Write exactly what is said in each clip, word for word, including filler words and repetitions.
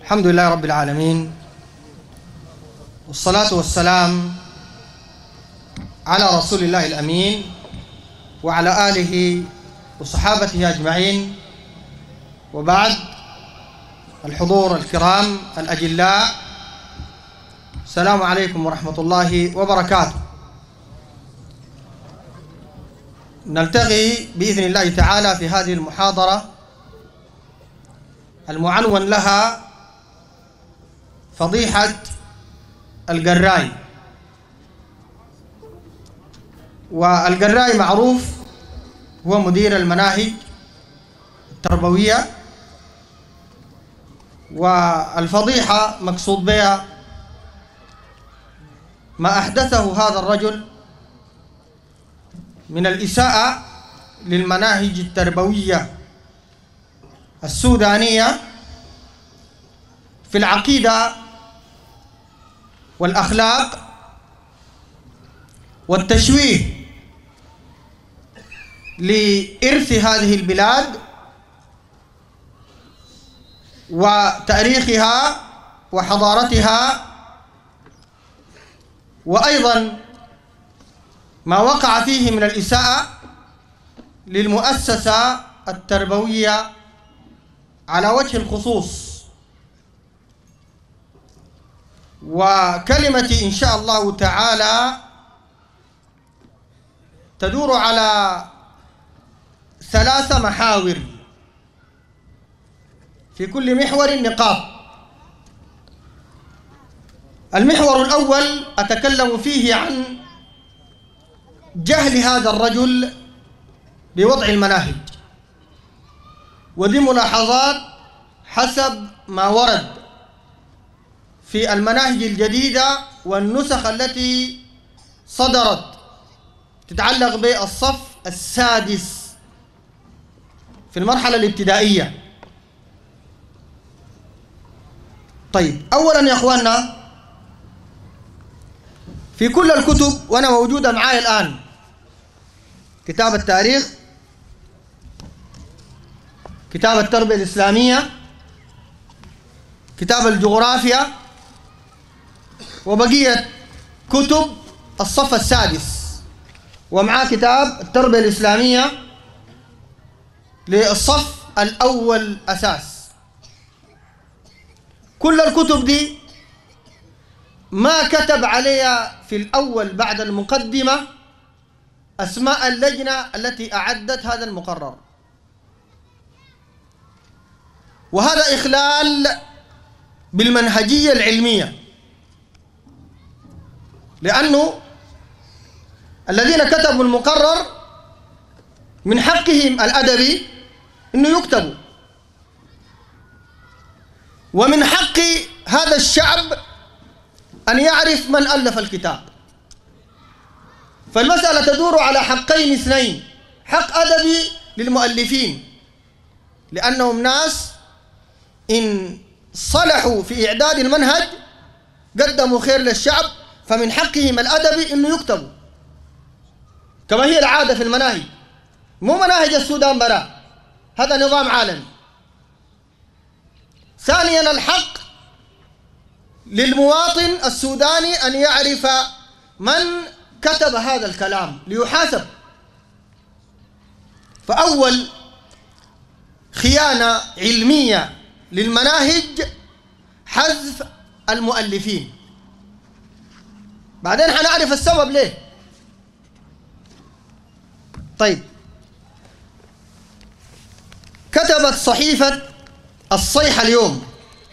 الحمد لله رب العالمين، والصلاة والسلام على رسول الله الأمين وعلى آله وصحابته أجمعين، وبعد. الحضور الكرام الأجلاء، السلام عليكم ورحمة الله وبركاته. نلتقي بإذن الله تعالى في هذه المحاضرة المعنون لها فضيحة القراي. والقراي معروف هو مدير المناهج التربوية، والفضيحة مقصود بها ما أحدثه هذا الرجل من الإساءة للمناهج التربوية السودانية في العقيدة والأخلاق والتشويه لإرث هذه البلاد وتاريخها وحضارتها، وأيضا ما وقع فيه من الإساءة للمؤسسة التربوية على وجه الخصوص. وكلمتي إن شاء الله تعالى تدور على ثلاث محاور، في كل محور نقاط. المحور الأول أتكلم فيه عن جهل هذا الرجل بوضع المناهج، ودي ملاحظات حسب ما ورد في المناهج الجديدة والنسخ التي صدرت تتعلق بالصف السادس في المرحلة الابتدائية. طيب، أولا يا أخواننا، في كل الكتب وأنا موجودة معاي الآن كتاب التاريخ، كتاب التربية الإسلامية، كتاب الجغرافيا، وبقية كتب الصف السادس، ومعاه كتاب التربية الإسلامية للصف الأول أساس. كل الكتب دي ما كتب عليها في الأول بعد المقدمة أسماء اللجنة التي أعدت هذا المقرر، وهذا إخلال بالمنهجية العلمية، لأنه الذين كتبوا المقرر من حقهم الأدبي أنه يكتبوا، ومن حق هذا الشعب أن يعرف من ألف الكتاب. فالمسألة تدور على حقين اثنين: حق أدبي للمؤلفين لأنهم ناس إن صلحوا في إعداد المنهج قدموا خير للشعب، فمن حقهم الأدبي أنه يكتبوا كما هي العادة في المناهج، مو مناهج السودان برا، هذا نظام عالمي. ثانيا، الحق للمواطن السوداني أن يعرف من كتب هذا الكلام ليحاسب. فأول خيانة علمية للمناهج حذف المؤلفين، بعدين حنعرف السبب ليه. طيب، كتبت صحيفة الصيحة اليوم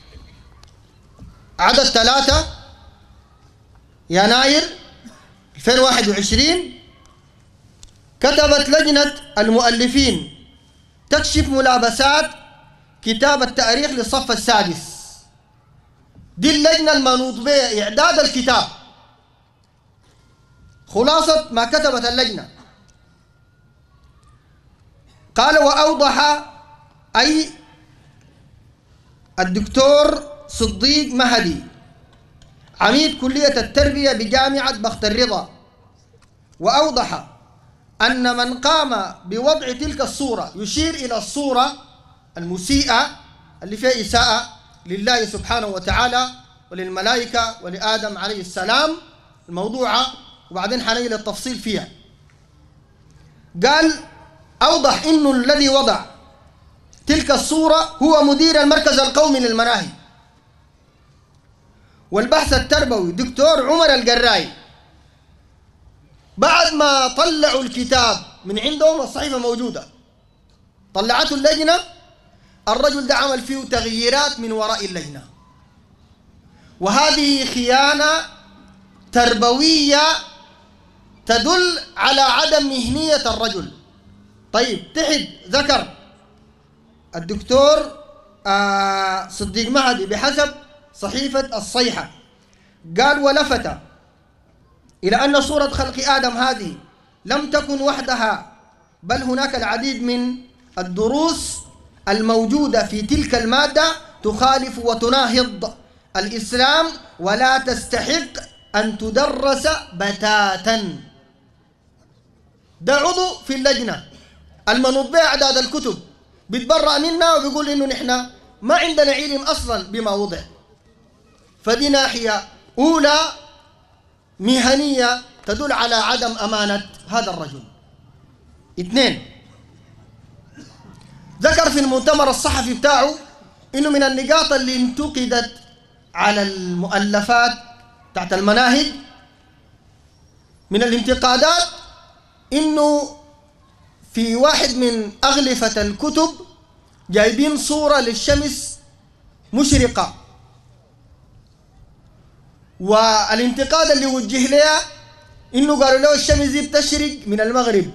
عدد ثلاثة يناير ألفين وواحد وعشرين، كتبت لجنة المؤلفين تكشف ملابسات كتاب التاريخ للصف السادس. دي اللجنة المنوط بها إعداد الكتاب. خلاصة ما كتبت اللجنة، قال: وأوضح أي الدكتور صديق مهدي عميد كلية التربية بجامعة بخت الرضا، وأوضح أن من قام بوضع تلك الصورة يشير إلى الصورة المسيئة اللي فيها إساءة لله سبحانه وتعالى وللملائكة ولآدم عليه السلام الموضوعة، وبعدين حنيجي للتفصيل فيها. قال أوضح إنه الذي وضع تلك الصورة هو مدير المركز القومي للمناهج والبحث التربوي دكتور عمر القراي. بعد ما طلعوا الكتاب من عندهم، الصحيفة موجودة، طلعته اللجنة، الرجل ده عمل فيه تغييرات من وراء اللجنة، وهذه خيانة تربوية تدل على عدم مهنية الرجل. طيب تحت ذكر الدكتور آه صديق مهدي بحسب صحيفة الصيحة، قال ولفت إلى أن صورة خلق آدم هذه لم تكن وحدها، بل هناك العديد من الدروس الموجودة في تلك المادة تخالف وتناهض الإسلام ولا تستحق أن تدرس بتاتا. ده عضو في اللجنة المنوط بها أعداد الكتب بيتبرأ منا وبيقول إنه نحن ما عندنا علم أصلا بما وضع. فدي ناحية أولى مهنية تدل على عدم أمانة هذا الرجل. اثنين، ذكر في المؤتمر الصحفي بتاعه إنه من النقاط اللي انتقدت على المؤلفات تحت المناهج من الانتقادات إنه في واحد من أغلفة الكتب جايبين صورة للشمس مشرقة، والانتقاد اللي وجه لها إنه قالوا له الشمس دي بتشرق من المغرب،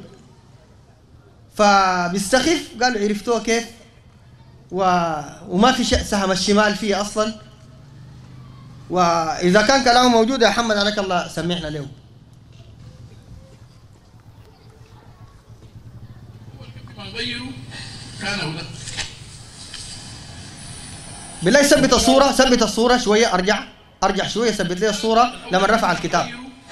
فبيستخف قالوا عرفتوها كيف و... وما في شيء سهم الشمال فيه أصلا. وإذا كان كلامه موجود يا محمد عليك الله سمعنا له. بالله ثبت الصورة، ثبت الصورة شوية، أرجع أرجع شوية، ثبت لي الصورة لما رفع الكتاب.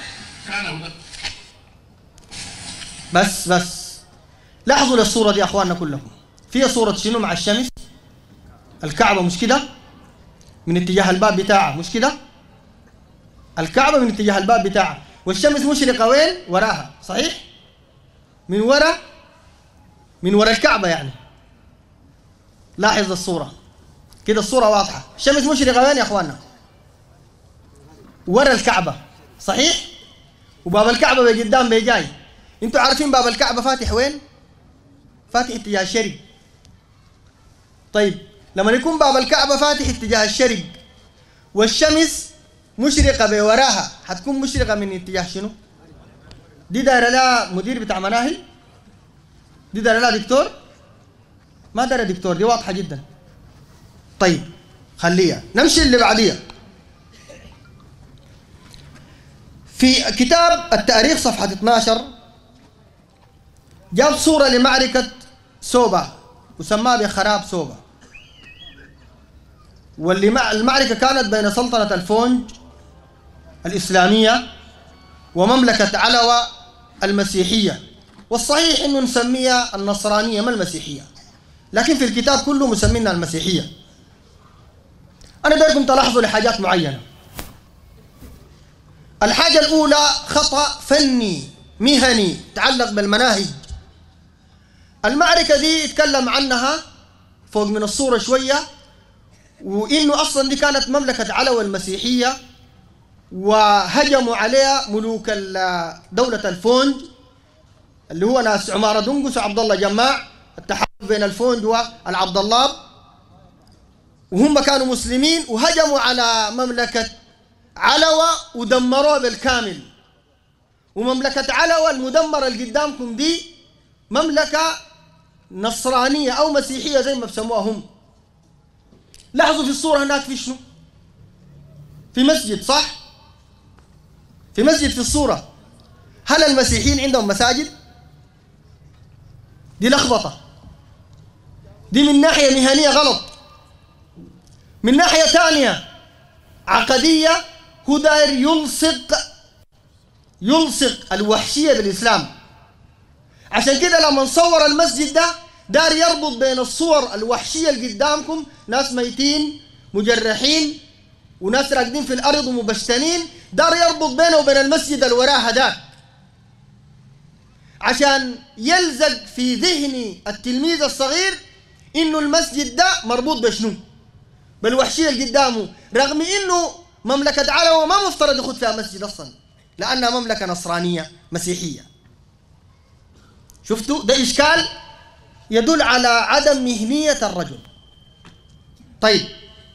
بس بس لاحظوا للصورة دي يا أخواننا كلكم، فيها صورة شنو مع الشمس؟ الكعبة مش كده؟ من اتجاه الباب بتاعها مش كده؟ الكعبة من اتجاه الباب بتاعها، والشمس مشرقة وين؟ وراها، صحيح؟ من ورا من ورا الكعبة يعني. لاحظ الصورة كده، الصورة واضحة، الشمس مشرقة وين يا أخواننا؟ ورا الكعبة، صحيح؟ وباب الكعبة بقدام بيجاي. انتوا عارفين باب الكعبة فاتح وين؟ فاتح اتجاه الشرق. طيب لما يكون باب الكعبة فاتح اتجاه الشرق والشمس مشرقة بوراها، حتكون مشرقة من اتجاه شنو؟ دي دايرة لها مدير بتاع مناهج؟ دي دايرة لها دكتور؟ ما دايرة دكتور، دي واضحة جدا. طيب خليها، نمشي اللي بعديها. في كتاب التاريخ صفحة اثناشر جاب صورة لمعركة سوبا وسماها بخراب سوبا، واللي مع المعركة كانت بين سلطنة الفونج الإسلامية ومملكة علوة المسيحية، والصحيح إنه نسميها النصرانية ما المسيحية، لكن في الكتاب كله مسمينها المسيحية. أنا دايركم تلاحظوا لحاجات معينة. الحاجة الأولى خطأ فني مهني تعلق بالمناهج. المعركة دي يتكلم عنها فوق من الصورة شوية، وإنه أصلا دي كانت مملكة علوة المسيحية وهجموا عليها ملوك دولة الفونج اللي هو ناس عمارة دنقس وعبد الله جماع، التحالف بين الفونج والعبد الله، وهم كانوا مسلمين وهجموا على مملكة علوة ودمروها بالكامل. ومملكة علوة المدمرة اللي قدامكم دي مملكة نصرانية أو مسيحية زي ما بسموها هم. لاحظوا في الصورة هناك في شنو؟ في مسجد، صح؟ في مسجد في الصورة. هل المسيحيين عندهم مساجد؟ دي لخبطة، دي من ناحية مهنية غلط. من ناحية ثانية عقدية، هو داير يلصق يلصق الوحشية بالإسلام. عشان كده لما نصور المسجد ده داير يربط بين الصور الوحشية اللي قدامكم، ناس ميتين مجرحين وناس راكدين في الأرض ومبشتنين، دار يربط بينه وبين المسجد اللي وراه هداك عشان يلزق في ذهن التلميذ الصغير إنه المسجد ده مربوط بشنو؟ بالوحشية اللي قدامه، رغم إنه مملكة علوة ما مفترض يخد فيها مسجد أصلا لأنها مملكة نصرانية مسيحية. شفتوا؟ ده إشكال يدل على عدم مهنية الرجل. طيب،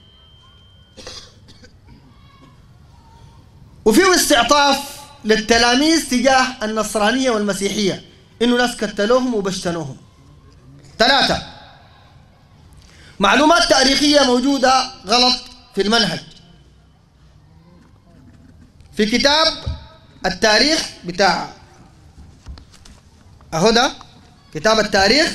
وفيه استعطاف للتلاميذ تجاه النصرانية والمسيحية، إنه ناس قتلوهم وبشتنوهم. ثلاثة، معلومات تاريخية موجودة غلط في المنهج. في كتاب التاريخ بتاع أهو ده كتاب التاريخ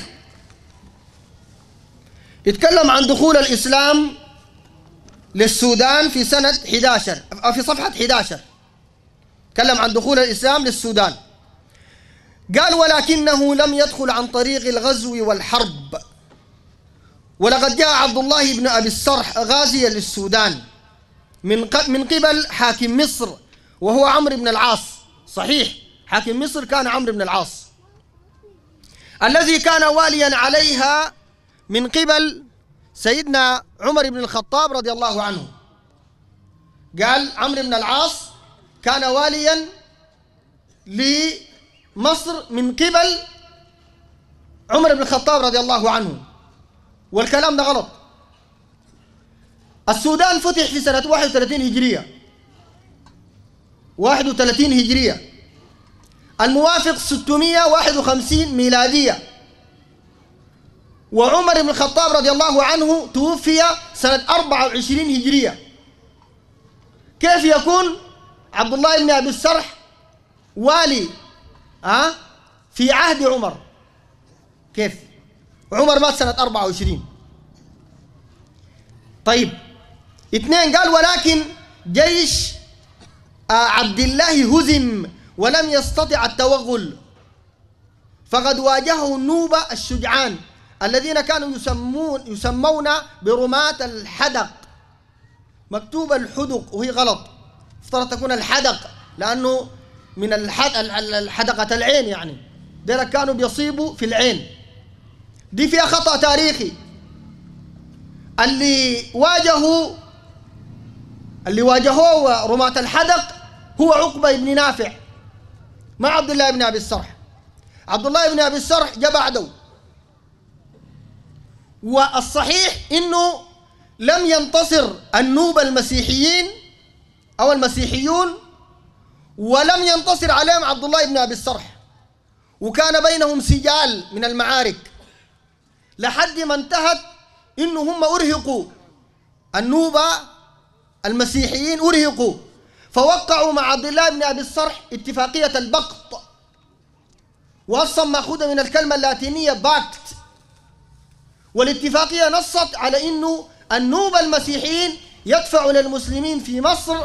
يتكلم عن دخول الإسلام للسودان في سنة أحد عشر أو في صفحة أحد عشر، تكلم عن دخول الإسلام للسودان. قال: ولكنه لم يدخل عن طريق الغزو والحرب، ولقد جاء عبد الله بن أبي السرح غازيا للسودان من من قبل حاكم مصر وهو عمرو بن العاص. صحيح، حاكم مصر كان عمرو بن العاص الذي كان واليا عليها من قبل سيدنا عمر بن الخطاب رضي الله عنه. قال عمرو بن العاص كان واليا لمصر من قبل عمر بن الخطاب رضي الله عنه، والكلام ده غلط. السودان فتح في سنة واحد وثلاثين هجرية واحد وثلاثين هجرية الموافق ستمائة وواحد وخمسين ميلادية، وعمر بن الخطاب رضي الله عنه توفي سنة أربعة وعشرين هجرية. كيف يكون عبد الله بن أبي السرح والي أه في عهد عمر؟ كيف؟ عمر مات سنة أربعة وعشرين. طيب، اثنين، قال: ولكن جيش عبد الله هزم ولم يستطع التوغل، فقد واجهه النوبة الشجعان الذين كانوا يسمون يسمون برماة الحدق. مكتوب الحدق وهي غلط، افترض تكون الحدق لأنه من الحدقة العين، يعني دير كانوا بيصيبوا في العين. دي فيها خطأ تاريخي. اللي واجهوا اللي واجهوه رماة الحدق هو عقبة بن نافع مع عبد الله بن أبي السرح. عبد الله بن أبي السرح جاء بعده، والصحيح إنه لم ينتصر النوبة المسيحيين أو المسيحيون، ولم ينتصر عليهم عبد الله بن أبي السرح، وكان بينهم سجال من المعارك لحد ما انتهت إنه هم أرهقوا النوبة المسيحيين، أرهقوا فوقعوا مع عبد الله بن أبي السرح اتفاقية البقط، وأصلا مأخوذة من الكلمة اللاتينية باكت. والاتفاقية نصت على إنه النوبة المسيحيين يدفعوا للمسلمين في مصر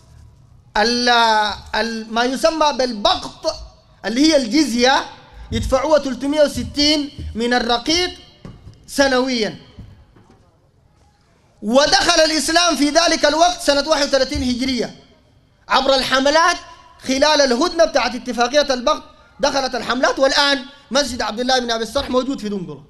ما يسمى بالبقط اللي هي الجزية، يدفعوها ثلاثمائة وستين من الرقيق سنويا. ودخل الإسلام في ذلك الوقت سنة واحد وثلاثين هجرية عبر الحملات. خلال الهدنة بتاعت اتفاقية البقط دخلت الحملات، والآن مسجد عبد الله بن أبي السرح موجود في دنقرة،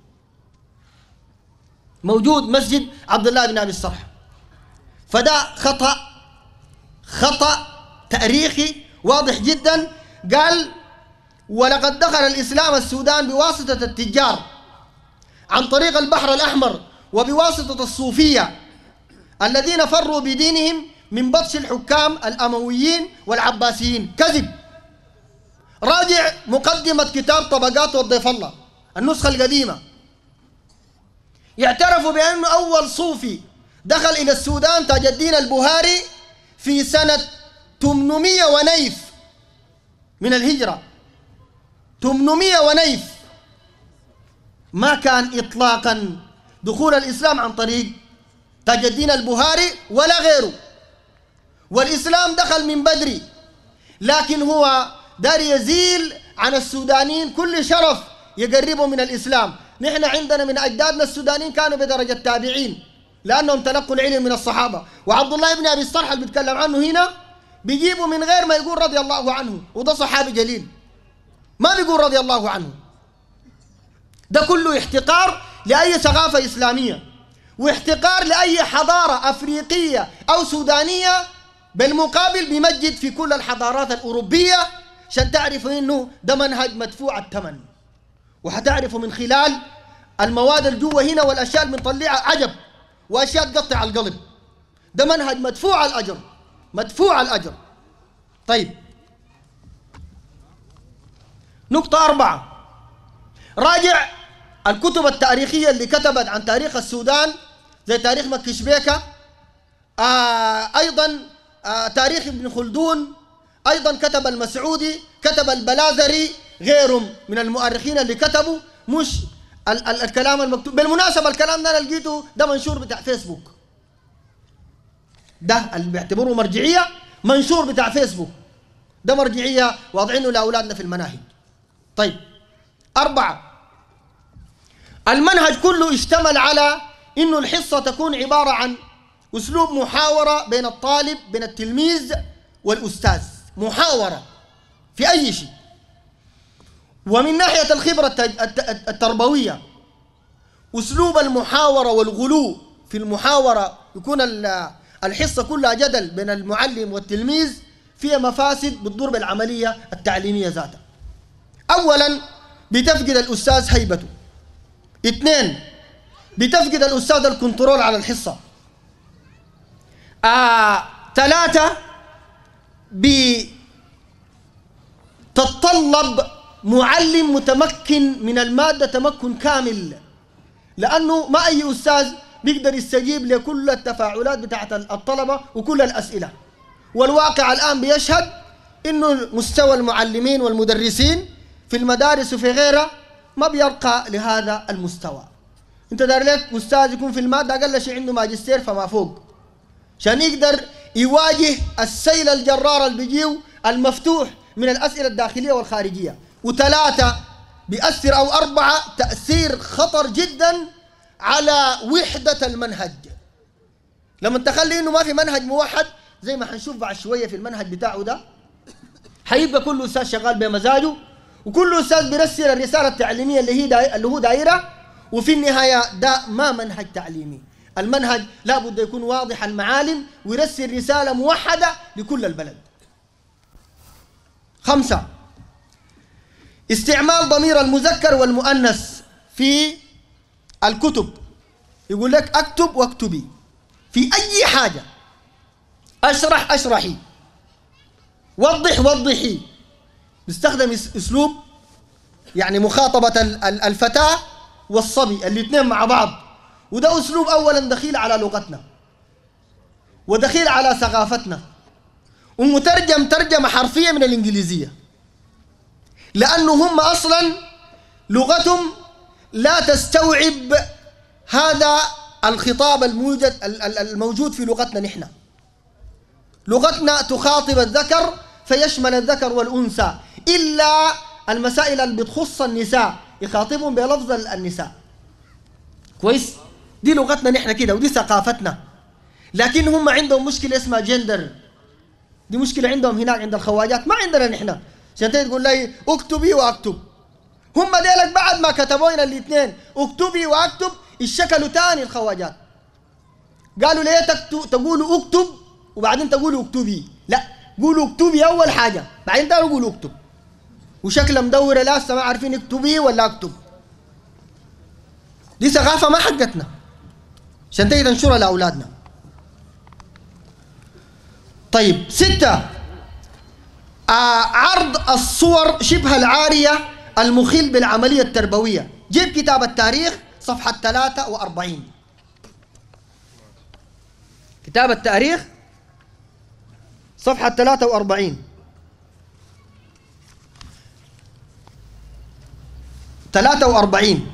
موجود مسجد عبد الله بن أبي السرح. فده خطأ خطأ تاريخي واضح جدا. قال: ولقد دخل الإسلام السودان بواسطة التجار عن طريق البحر الأحمر وبواسطة الصوفية الذين فروا بدينهم من بطش الحكام الأمويين والعباسيين. كذب. راجع مقدمة كتاب طبقات والضيف الله النسخة القديمة، يعترفوا بأنه أول صوفي دخل إلى السودان تاج الدين البهاري في سنة ثمانمائة ونيف من الهجرة. ثمانمائة ونيف. ما كان إطلاقا دخول الإسلام عن طريق تاج الدين البهاري ولا غيره، والإسلام دخل من بدري، لكن هو دار يزيل عن السودانيين كل شرف يقربوا من الإسلام. نحن عندنا من أجدادنا السودانيين كانوا بدرجة تابعين، لأنهم تلقوا العلم من الصحابة. وعبد الله بن أبي الصرح اللي بيتكلم عنه هنا بيجيبه من غير ما يقول رضي الله عنه، وده صحابي جليل ما بيقول رضي الله عنه. ده كله احتقار لأي ثقافة إسلامية، واحتقار لأي حضارة أفريقية أو سودانية. بالمقابل بيمجد في كل الحضارات الأوروبية، عشان تعرفوا إنه ده منهج مدفوع الثمن. وحتعرفوا من خلال المواد الجوه هنا والأشياء اللي بنطلعها عجب وأشياء تقطع القلب. ده منهج مدفوع الأجر، مدفوع الأجر. طيب، نقطة أربعة، راجع الكتب التاريخية اللي كتبت عن تاريخ السودان زي تاريخ مكشبيكة، آه أيضا آه تاريخ ابن خلدون، أيضا كتب المسعودي، كتب البلاذري، غيرهم من المؤرخين اللي كتبوا. مش ال ال الكلام المكتوب. بالمناسبة الكلام ده أنا لقيته ده منشور بتاع فيسبوك، ده اللي بيعتبروه مرجعية منشور بتاع فيسبوك، ده مرجعية واضعينه لأولادنا في المناهج. طيب، أربعة، المنهج كله اشتمل على إنه الحصة تكون عبارة عن أسلوب محاورة بين الطالب، بين التلميذ والأستاذ، محاورة في أي شيء. ومن ناحية الخبرة التربوية، أسلوب المحاورة والغلو في المحاورة، يكون الحصة كلها جدل بين المعلم والتلميذ، فيها مفاسد بتضر بالعملية التعليمية ذاتها. أولا، بتفقد الأستاذ هيبته. اثنين، بتفقد الأستاذ الكنترول على الحصة. آه، ثلاثة، بتتطلب معلم متمكن من المادة تمكن كامل، لأنه ما أي أستاذ بيقدر يستجيب لكل التفاعلات بتاعت الطلبة وكل الأسئلة. والواقع الآن بيشهد إنه مستوى المعلمين والمدرسين في المدارس وفي غيرها ما بيرقى لهذا المستوى. انت دار لك أستاذ يكون في المادة أقل شيء عنده ماجستير فما فوق، عشان يقدر يواجه السيل الجرار اللي بيجيو المفتوح من الأسئلة الداخلية والخارجية. وثلاثة، بيأثر أو أربعة، تأثير خطر جدا على وحدة المنهج. لما تخلي إنه ما في منهج موحد زي ما حنشوف بعد شوية في المنهج بتاعه ده، حيبقى كل أستاذ شغال بمزاجه، وكل أستاذ بيرسل الرسالة التعليمية اللي هي دا... اللي هو دايرة، وفي النهاية ده ما منهج تعليمي. المنهج لابد يكون واضح المعالم ويرسل رسالة موحدة لكل البلد. خمسة، استعمال ضمير المذكر والمؤنث في الكتب. يقول لك اكتب واكتبي في أي حاجة، أشرح أشرحي، وضح وضحي. بيستخدم أسلوب يعني مخاطبة الفتاة والصبي الاثنين مع بعض، وده أسلوب أولا دخيل على لغتنا ودخيل على ثقافتنا، ومترجم ترجمة حرفية من الإنجليزية، لأنه هم أصلا لغتهم لا تستوعب هذا الخطاب الموجود الموجود في لغتنا. نحن لغتنا تخاطب الذكر فيشمل الذكر والأنثى، إلا المسائل اللي بتخص النساء يخاطبهم بلفظ النساء. كويس؟ دي لغتنا نحن كده ودي ثقافتنا. لكن هم عندهم مشكلة اسمها جندر، دي مشكلة عندهم هناك عند الخواجات، ما عندنا نحن. عشان تقول لي اكتبي واكتب، هم ديلك بعد ما كتبوا لنا الاثنين اكتبي واكتب الشكلوا تاني الخواجات. قالوا ليه تقولوا اكتب وبعدين تقولوا اكتبي؟ لا، قولوا اكتبي اول حاجة بعدين تعالوا قولوا اكتب. وشكلها مدورة لسه ما عارفين اكتبي ولا اكتب. دي ثقافة ما حقتنا عشان تيجي تنشرها لأولادنا. طيب، ستة، آه عرض الصور شبه العارية المخل بالعملية التربوية. جيب كتاب التاريخ صفحة ثلاثة وأربعين، كتاب التاريخ صفحة ثلاثة وأربعين، ثلاثة وأربعين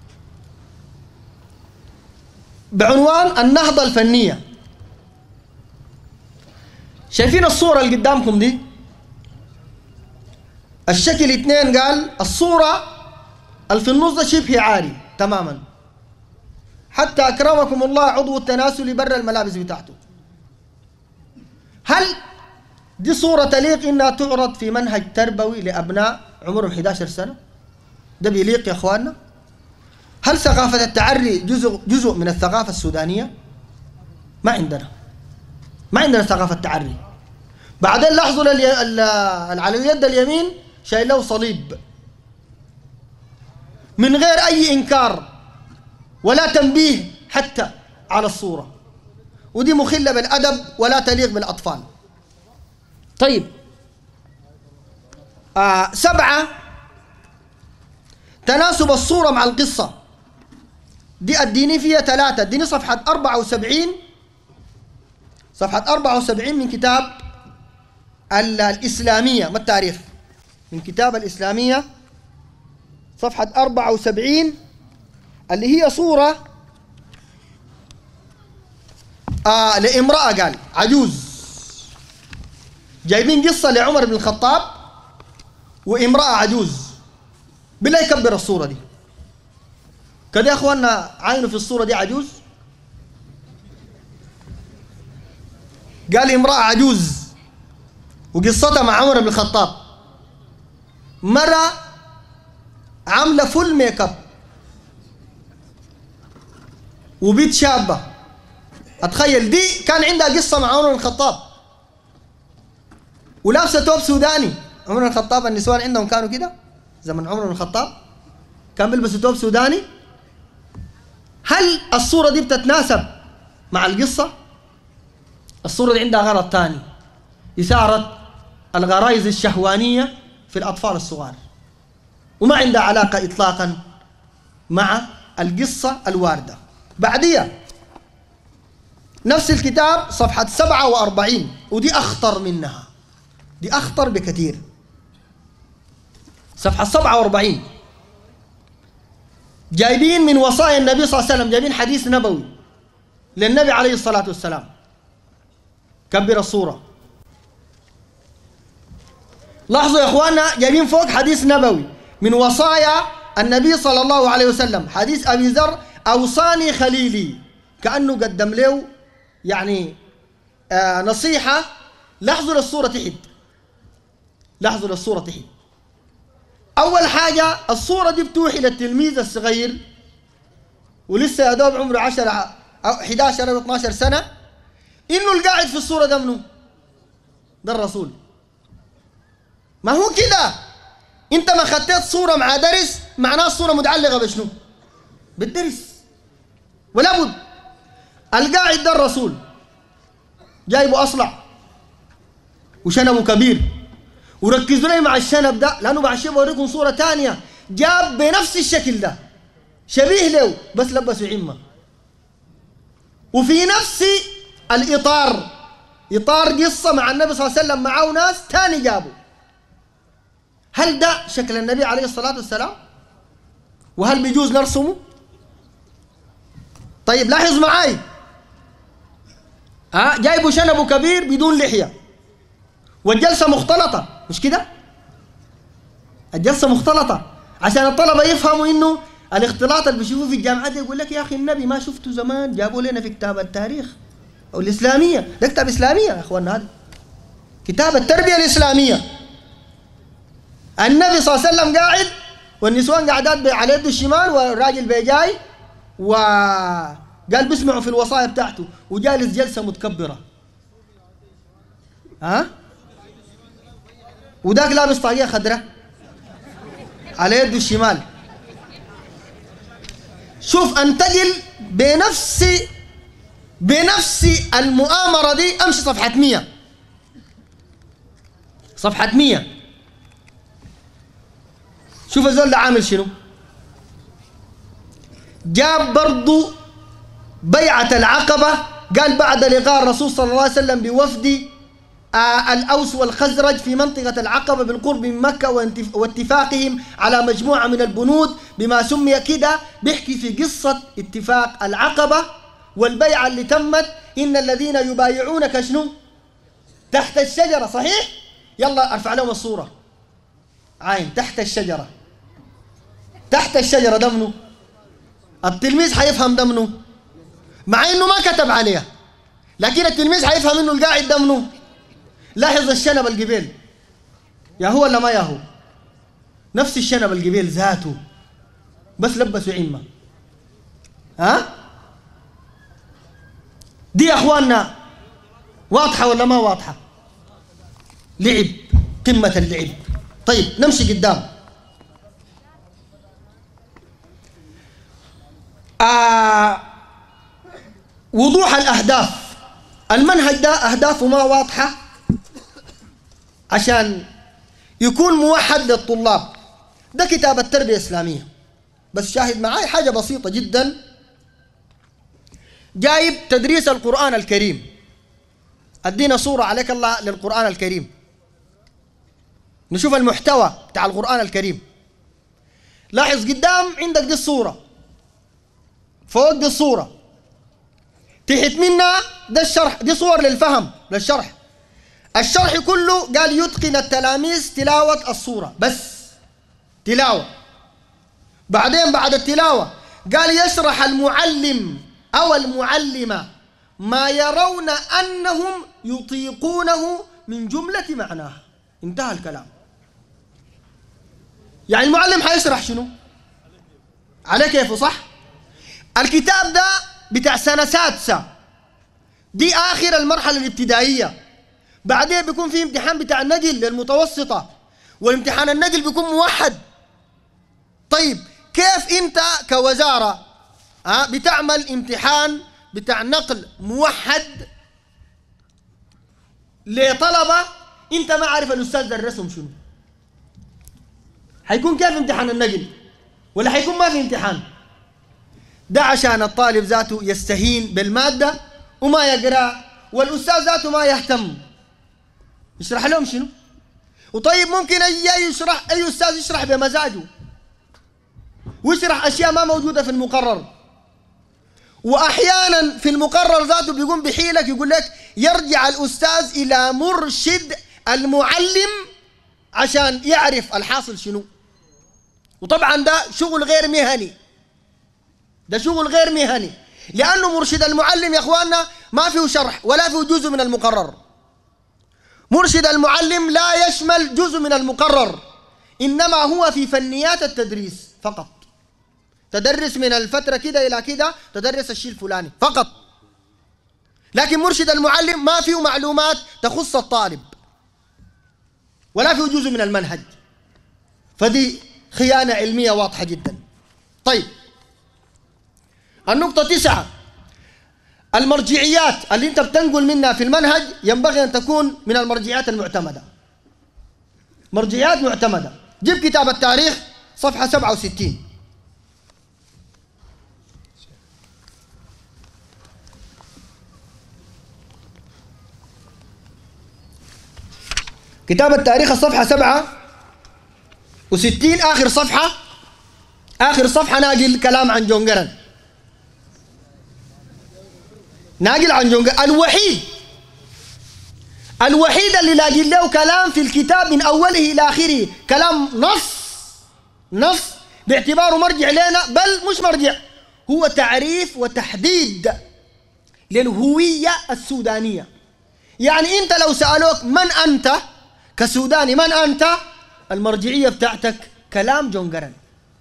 بعنوان النهضة الفنية. شايفين الصورة اللي قدامكم دي؟ الشكل اثنين، قال الصورة اللي في النص ده شبه عاري تماما، حتى أكرمكم الله عضو التناسل برا الملابس بتاعته. هل دي صورة تليق إنها تعرض في منهج تربوي لأبناء عمرهم إحدى عشرة سنة؟ ده بيليق يا إخواننا؟ هل ثقافة التعري جزء جزء من الثقافة السودانية؟ ما عندنا ما عندنا ثقافة تعري. بعدين لاحظوا على اليد اليمين شايل له صليب من غير أي إنكار ولا تنبيه حتى على الصورة، ودي مخلة بالأدب ولا تليق بالأطفال. طيب آه سبعة، تناسب الصورة مع القصة. دي اديني فيها ثلاثة، اديني صفحة أربعة وسبعين، صفحة أربعة وسبعين من كتاب الإسلامية، ما التاريخ، من كتاب الإسلامية صفحة أربعة وسبعين، اللي هي صورة آه لامرأة، قال عجوز، جايبين قصة لعمر بن الخطاب وامرأة عجوز، بالله يكبر الصورة دي كده يا اخوانا. عينوا في الصورة دي عجوز، قال امرأة عجوز وقصتها مع عمر بن الخطاب، مرة عاملة فول ميك اب وبيت شابة. اتخيل دي كان عندها قصة مع عمر بن الخطاب ولابسة توب سوداني. عمر بن الخطاب النسوان عندهم كانوا كده زمن عمر بن الخطاب، كان بيلبسوا توب سوداني. هل الصورة دي بتتناسب مع القصة؟ الصورة دي عندها غرض ثاني، إثارة الغرائز الشهوانية في الأطفال الصغار، وما عندها علاقة إطلاقا مع القصة الواردة. بعديها نفس الكتاب صفحة سبعة وأربعين، ودي أخطر منها، دي أخطر بكثير. صفحة سبعة وأربعين جايبين من وصايا النبي صلى الله عليه وسلم، جايبين حديث نبوي للنبي عليه الصلاة والسلام. كبر الصورة، لاحظوا يا اخواننا، جايبين فوق حديث نبوي من وصايا النبي صلى الله عليه وسلم، حديث ابي ذر اوصاني خليلي، كانه قدم له يعني آه نصيحة. لاحظوا للصورة تحت، لاحظوا للصورة تحت. اول حاجة الصورة دي بتوحي للتلميذ الصغير ولسه يا دوب عمره عشرة او إحدى عشرة او اثني عشر سنة، انه القاعد في الصورة ده منو؟ ده الرسول. ما هو كده، انت ما خدت صورة مع درس معناه الصورة متعلقة بشنو؟ بالدرس. ولا بد القاعد ده الرسول، جايبه اصلع وشنبه كبير، وركزوا لي مع الشنب ده لانه بعد شوي بوريكم صورة ثانية جاب بنفس الشكل ده شبيه له بس لبسوا عمة، وفي نفس الإطار، إطار قصة مع النبي صلى الله عليه وسلم معه ناس ثاني جابوا. هل ده شكل النبي عليه الصلاة والسلام؟ وهل بيجوز نرسمه؟ طيب لاحظ معاي، ها جايبوا شنبه كبير بدون لحية، والجلسة مختلطة، مش كده؟ الجلسة مختلطة عشان الطلبة يفهموا إنه الاختلاط اللي بيشوفوه في الجامعات يقول لك يا أخي النبي ما شفته زمان، جابوا لنا في كتاب التاريخ أو الإسلامية، ده كتاب إسلامية يا إخواننا، هذا كتاب التربية الإسلامية. النبي صلى الله عليه وسلم قاعد والنسوان قاعدات على يده الشمال والراجل بيجاي وقال بيسمعوا في الوصايا بتاعته وجالس جلسة متكبرة، ها؟ وذاك لابس طاقية خضراء على يده الشمال. شوف انتقل بنفس بنفس المؤامرة دي، امشي صفحة مية، صفحة مية، شوف الزول ده عامل شنو. جاب برضو بيعة العقبة، قال بعد لقاء الرسول صلى الله عليه وسلم بوفد آه الأوس والخزرج في منطقة العقبة بالقرب من مكة واتفاقهم على مجموعة من البنود بما سمي كده، بيحكي في قصة اتفاق العقبة والبيعة اللي تمت. إن الذين يبايعونك شنو؟ تحت الشجرة، صحيح؟ يلا ارفع لهم الصورة، عين تحت الشجرة، تحت الشجرة ده منو؟ التلميذ حيفهم ده منه مع انه ما كتب عليها، لكن التلميذ حيفهم انه القاعد ده منه. لاحظ الشنب القبيل يا هو ولا ما يا هو، نفس الشنب القبيل ذاته بس لبسوا عمة. ها دي يا اخواننا واضحة ولا ما واضحة؟ لعب، قمة اللعب. طيب نمشي قدام. آه وضوح الأهداف. المنهج ده أهدافه ما واضحة عشان يكون موحد للطلاب. ده كتاب التربية الإسلامية، بس شاهد معاي حاجة بسيطة جدا. جايب تدريس القرآن الكريم، أدينا صورة عليك الله للقرآن الكريم، نشوف المحتوى بتاع القرآن الكريم. لاحظ قدام عندك دي الصورة، فوق دي الصورة، تحت منها ده الشرح، دي صور للفهم للشرح. الشرح كله قال يتقن التلاميذ تلاوة الصورة، بس تلاوة. بعدين بعد التلاوة قال يشرح المعلم أو المعلمة ما يرون أنهم يطيقونه من جملة معناها. انتهى الكلام. يعني المعلم حيشرح شنو؟ على كيفه، صح؟ الكتاب ده بتاع سنة سادسة، دي آخر المرحلة الابتدائية. بعدين بيكون في امتحان بتاع النقل للمتوسطة، والامتحان النقل بيكون موحد. طيب كيف انت كوزارة ها بتعمل امتحان بتاع نقل موحد لطلبة انت ما عارف الاستاذ درسهم شنو؟ حيكون كيف امتحان النقل؟ ولا حيكون ما في امتحان؟ ده عشان الطالب ذاته يستهين بالمادة وما يقرأ، والأستاذ ذاته ما يهتم يشرح لهم شنو؟ وطيب ممكن أي يشرح أي أستاذ يشرح بمزاجه ويشرح أشياء ما موجودة في المقرر، وأحيانا في المقرر ذاته بيقوم بحيلك يقول لك يرجع الأستاذ إلى مرشد المعلم عشان يعرف الحاصل شنو. وطبعا ده شغل غير مهني، ده شغل غير مهني، لأنه مرشد المعلم يا أخواننا ما فيه شرح ولا فيه جزء من المقرر. مرشد المعلم لا يشمل جزء من المقرر، إنما هو في فنيات التدريس فقط. تدرس من الفترة كده إلى كده، تدرس الشيء الفلاني فقط. لكن مرشد المعلم ما فيه معلومات تخص الطالب ولا فيه جزء من المنهج، فدي خيانة علمية واضحة جدا. طيب النقطة تسعة، المرجعيات اللي انت بتنقل منها في المنهج ينبغي ان تكون من المرجعيات المعتمدة. مرجعيات معتمدة. جيب كتاب التاريخ صفحة سبعة وستين. كتاب التاريخ الصفحة سبعة وستين، آخر صفحة، آخر صفحة ناقل كلام عن جون جرن. ناقل عن جون جرن الوحيد الوحيد اللي لاقي له كلام في الكتاب من أوله إلى آخره، كلام نص نص باعتباره مرجع لنا، بل مش مرجع، هو تعريف وتحديد للهوية السودانية. يعني أنت لو سألوك من أنت كسوداني، من أنت؟ المرجعية بتاعتك كلام جون جرن.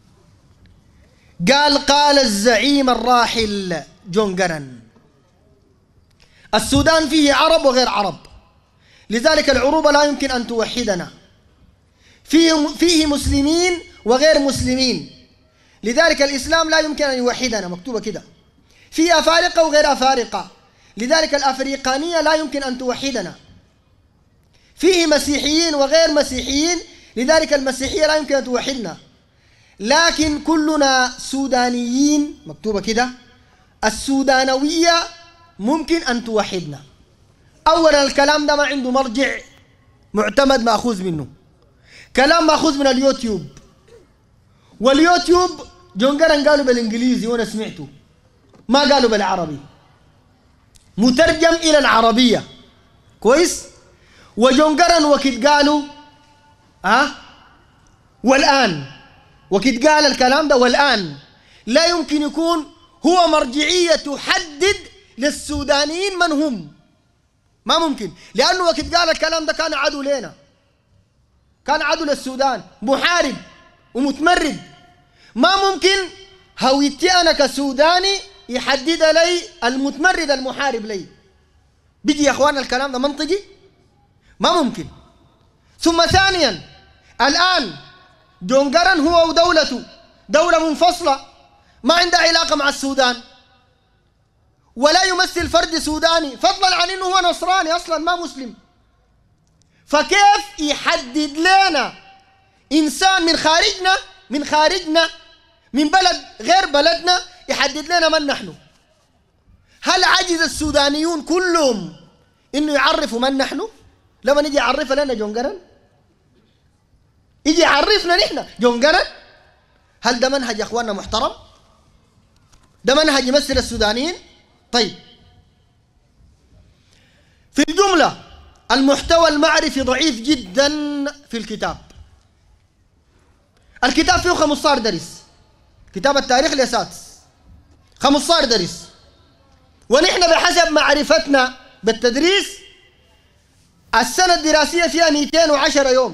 قال قال الزعيم الراحل جون جرن: السودان فيه عرب وغير عرب، لذلك العروبة لا يمكن أن توحدنا. فيه فيه مسلمين وغير مسلمين، لذلك الإسلام لا يمكن أن يوحدنا. مكتوبة كده. فيه أفارقة وغير أفارقة، لذلك الأفريقانية لا يمكن أن توحدنا. فيه مسيحيين وغير مسيحيين، لذلك المسيحية لا يمكن أن توحدنا، لكن كلنا سودانيين. مكتوبة كده. السودانوية ممكن أن توحدنا. أولا الكلام ده ما عنده مرجع معتمد مأخوذ منه، كلام مأخوذ من اليوتيوب، واليوتيوب جون جرن قالوا بالإنجليزي وأنا سمعته، ما قالوا بالعربي، مترجم إلى العربية كويس. وجون جرن وكيد قالوا ها أه؟ والآن وكيد قال الكلام ده والآن، لا يمكن يكون هو مرجعية تحدد للسودانيين من هم. ما ممكن، لأنه وقت قال الكلام ده كان عدو لنا، كان عدو للسودان، محارب ومتمرد. ما ممكن هويتي أنا كسوداني يحدد لي المتمرد المحارب لي. بيجي يا أخوانا الكلام ده منطقي؟ ما ممكن. ثم ثانيا الآن جونجرن هو ودولته دولة منفصلة ما عندها علاقة مع السودان، ولا يمثل فرد سوداني، فضلا عن انه هو نصراني اصلا ما مسلم. فكيف يحدد لنا انسان من خارجنا من خارجنا من بلد غير بلدنا يحدد لنا من نحن؟ هل عجز السودانيون كلهم انه يعرفوا من نحن؟ لما نجي يعرف لنا جونجرن، يجي يعرفنا نحن جونجرن؟ هل ده منهج يا اخواننا محترم؟ ده منهج يمثل السودانيين؟ طيب، في الجملة المحتوى المعرفي ضعيف جدا في الكتاب. الكتاب فيه خمسة عشر درس، كتاب التاريخ الأساس خمسة عشر درس، ونحن بحسب معرفتنا بالتدريس السنة الدراسية فيها مئتين وعشرة يوم.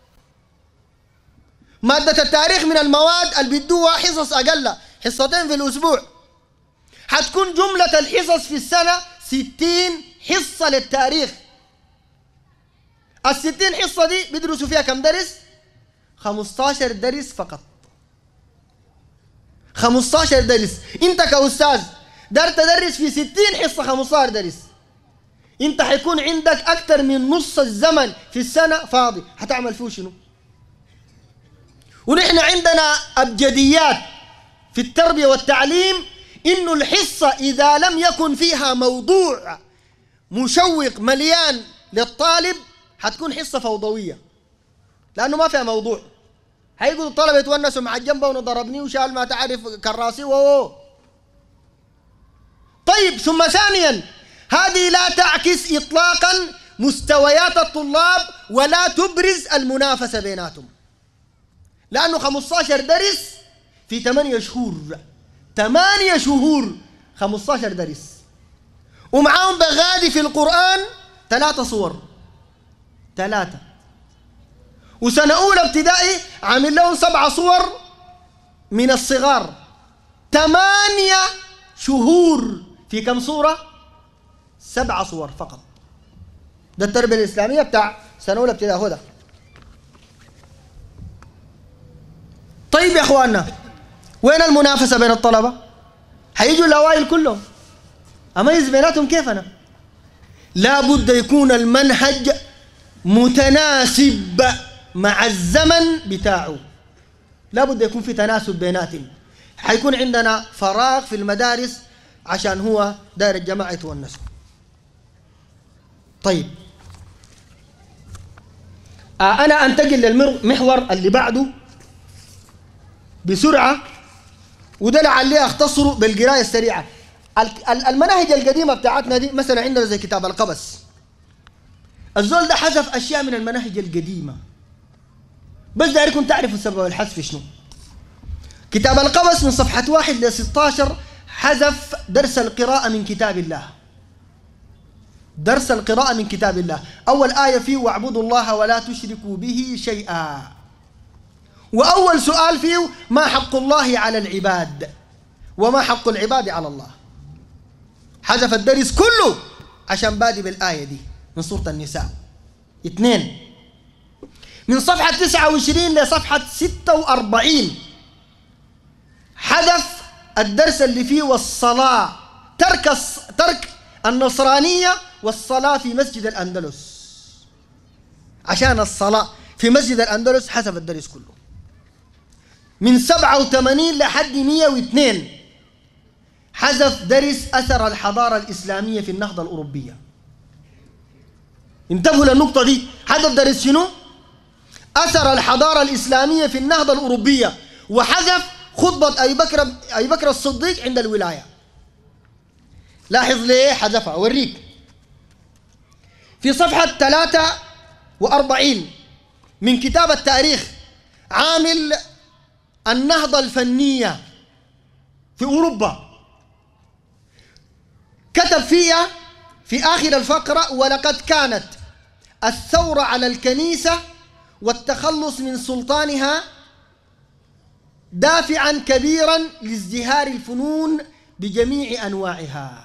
مادة التاريخ من المواد اللي بدوها حصص أقل، حصتين في الأسبوع. حتكون جملة الحصص في السنة ستين حصة للتاريخ. الستين حصة دي بيدرسوا فيها كم درس؟ خمسة عشر درس فقط. خمسة عشر درس. انت كأستاذ دار تدرس في ستين حصة خمسة عشر درس، انت حيكون عندك اكثر من نص الزمن في السنة فاضي، حتعمل فيه شنو؟ ونحن عندنا أبجديات في التربية والتعليم، إنه الحصة إذا لم يكن فيها موضوع مشوق مليان للطالب حتكون حصة فوضوية، لأنه ما فيها موضوع. هيقولوا الطلبة يتونسوا مع الجنبة وضربني وشال ما تعرف كراسي ووو. طيب، ثم ثانيا هذه لا تعكس إطلاقا مستويات الطلاب ولا تبرز المنافسة بيناتهم، لأنه خمسة عشر درس في ثمانية شهور، ثمانية شهور خمسة عشر درس، ومعاهم بغادي في القرآن ثلاثة صور، ثلاثة. وسنة أولى ابتدائي عامل لهم سبعة صور من الصغار، ثمانية شهور في كم صورة؟ سبعة صور فقط. ده التربية الإسلامية بتاع سنة أولى ابتدائي هو ده. طيب يا اخواننا، وين المنافسة بين الطلبة؟ حيجوا الأوائل كلهم، أميز بيناتهم كيف أنا؟ لا بد يكون المنهج متناسب مع الزمن بتاعه، لا بد يكون في تناسب بيناتهم. حيكون عندنا فراغ في المدارس عشان هو داير الجماعة يتونسوا. طيب، آه أنا أنتقل للمحور اللي بعده بسرعة، وده لعلي أختصره بالقراية السريعة. المناهج القديمة بتاعتنا دي مثلا عندنا زي كتاب القبس، الزول ده حذف أشياء من المناهج القديمة، بس دايركم تعرفوا سبب الحذف شنو. كتاب القبس من صفحة واحد ل ستة عشر حذف درس القراءة من كتاب الله. درس القراءة من كتاب الله، أول آية فيه واعبدوا الله ولا تشركوا به شيئا، وأول سؤال فيه ما حق الله على العباد وما حق العباد على الله. حذف الدرس كله عشان بادي بالآية دي من سورة النساء. اثنين، من صفحة تسعة وعشرين لصفحة ستة وأربعين حذف الدرس اللي فيه والصلاة، ترك ترك النصرانية والصلاة في مسجد الأندلس. عشان الصلاة في مسجد الأندلس حذف الدرس كله. من سبعة وثمانين لحد مئة واثنين حذف درس أثر الحضارة الإسلامية في النهضة الأوروبية. انتبهوا للنقطة دي، حذف درس شنو؟ أثر الحضارة الإسلامية في النهضة الأوروبية، وحذف خطبة أبي بكر أبي بكر الصديق عند الولاية. لاحظ ليه حذفها، أوريك. في صفحة ثلاثة وأربعين من كتاب التاريخ عامل النهضة الفنية، في أوروبا. كتب فيها في آخر الفقرة: ولقد كانت الثورة على الكنيسة والتخلص من سلطانها دافعا كبيرا لازدهار الفنون بجميع أنواعها.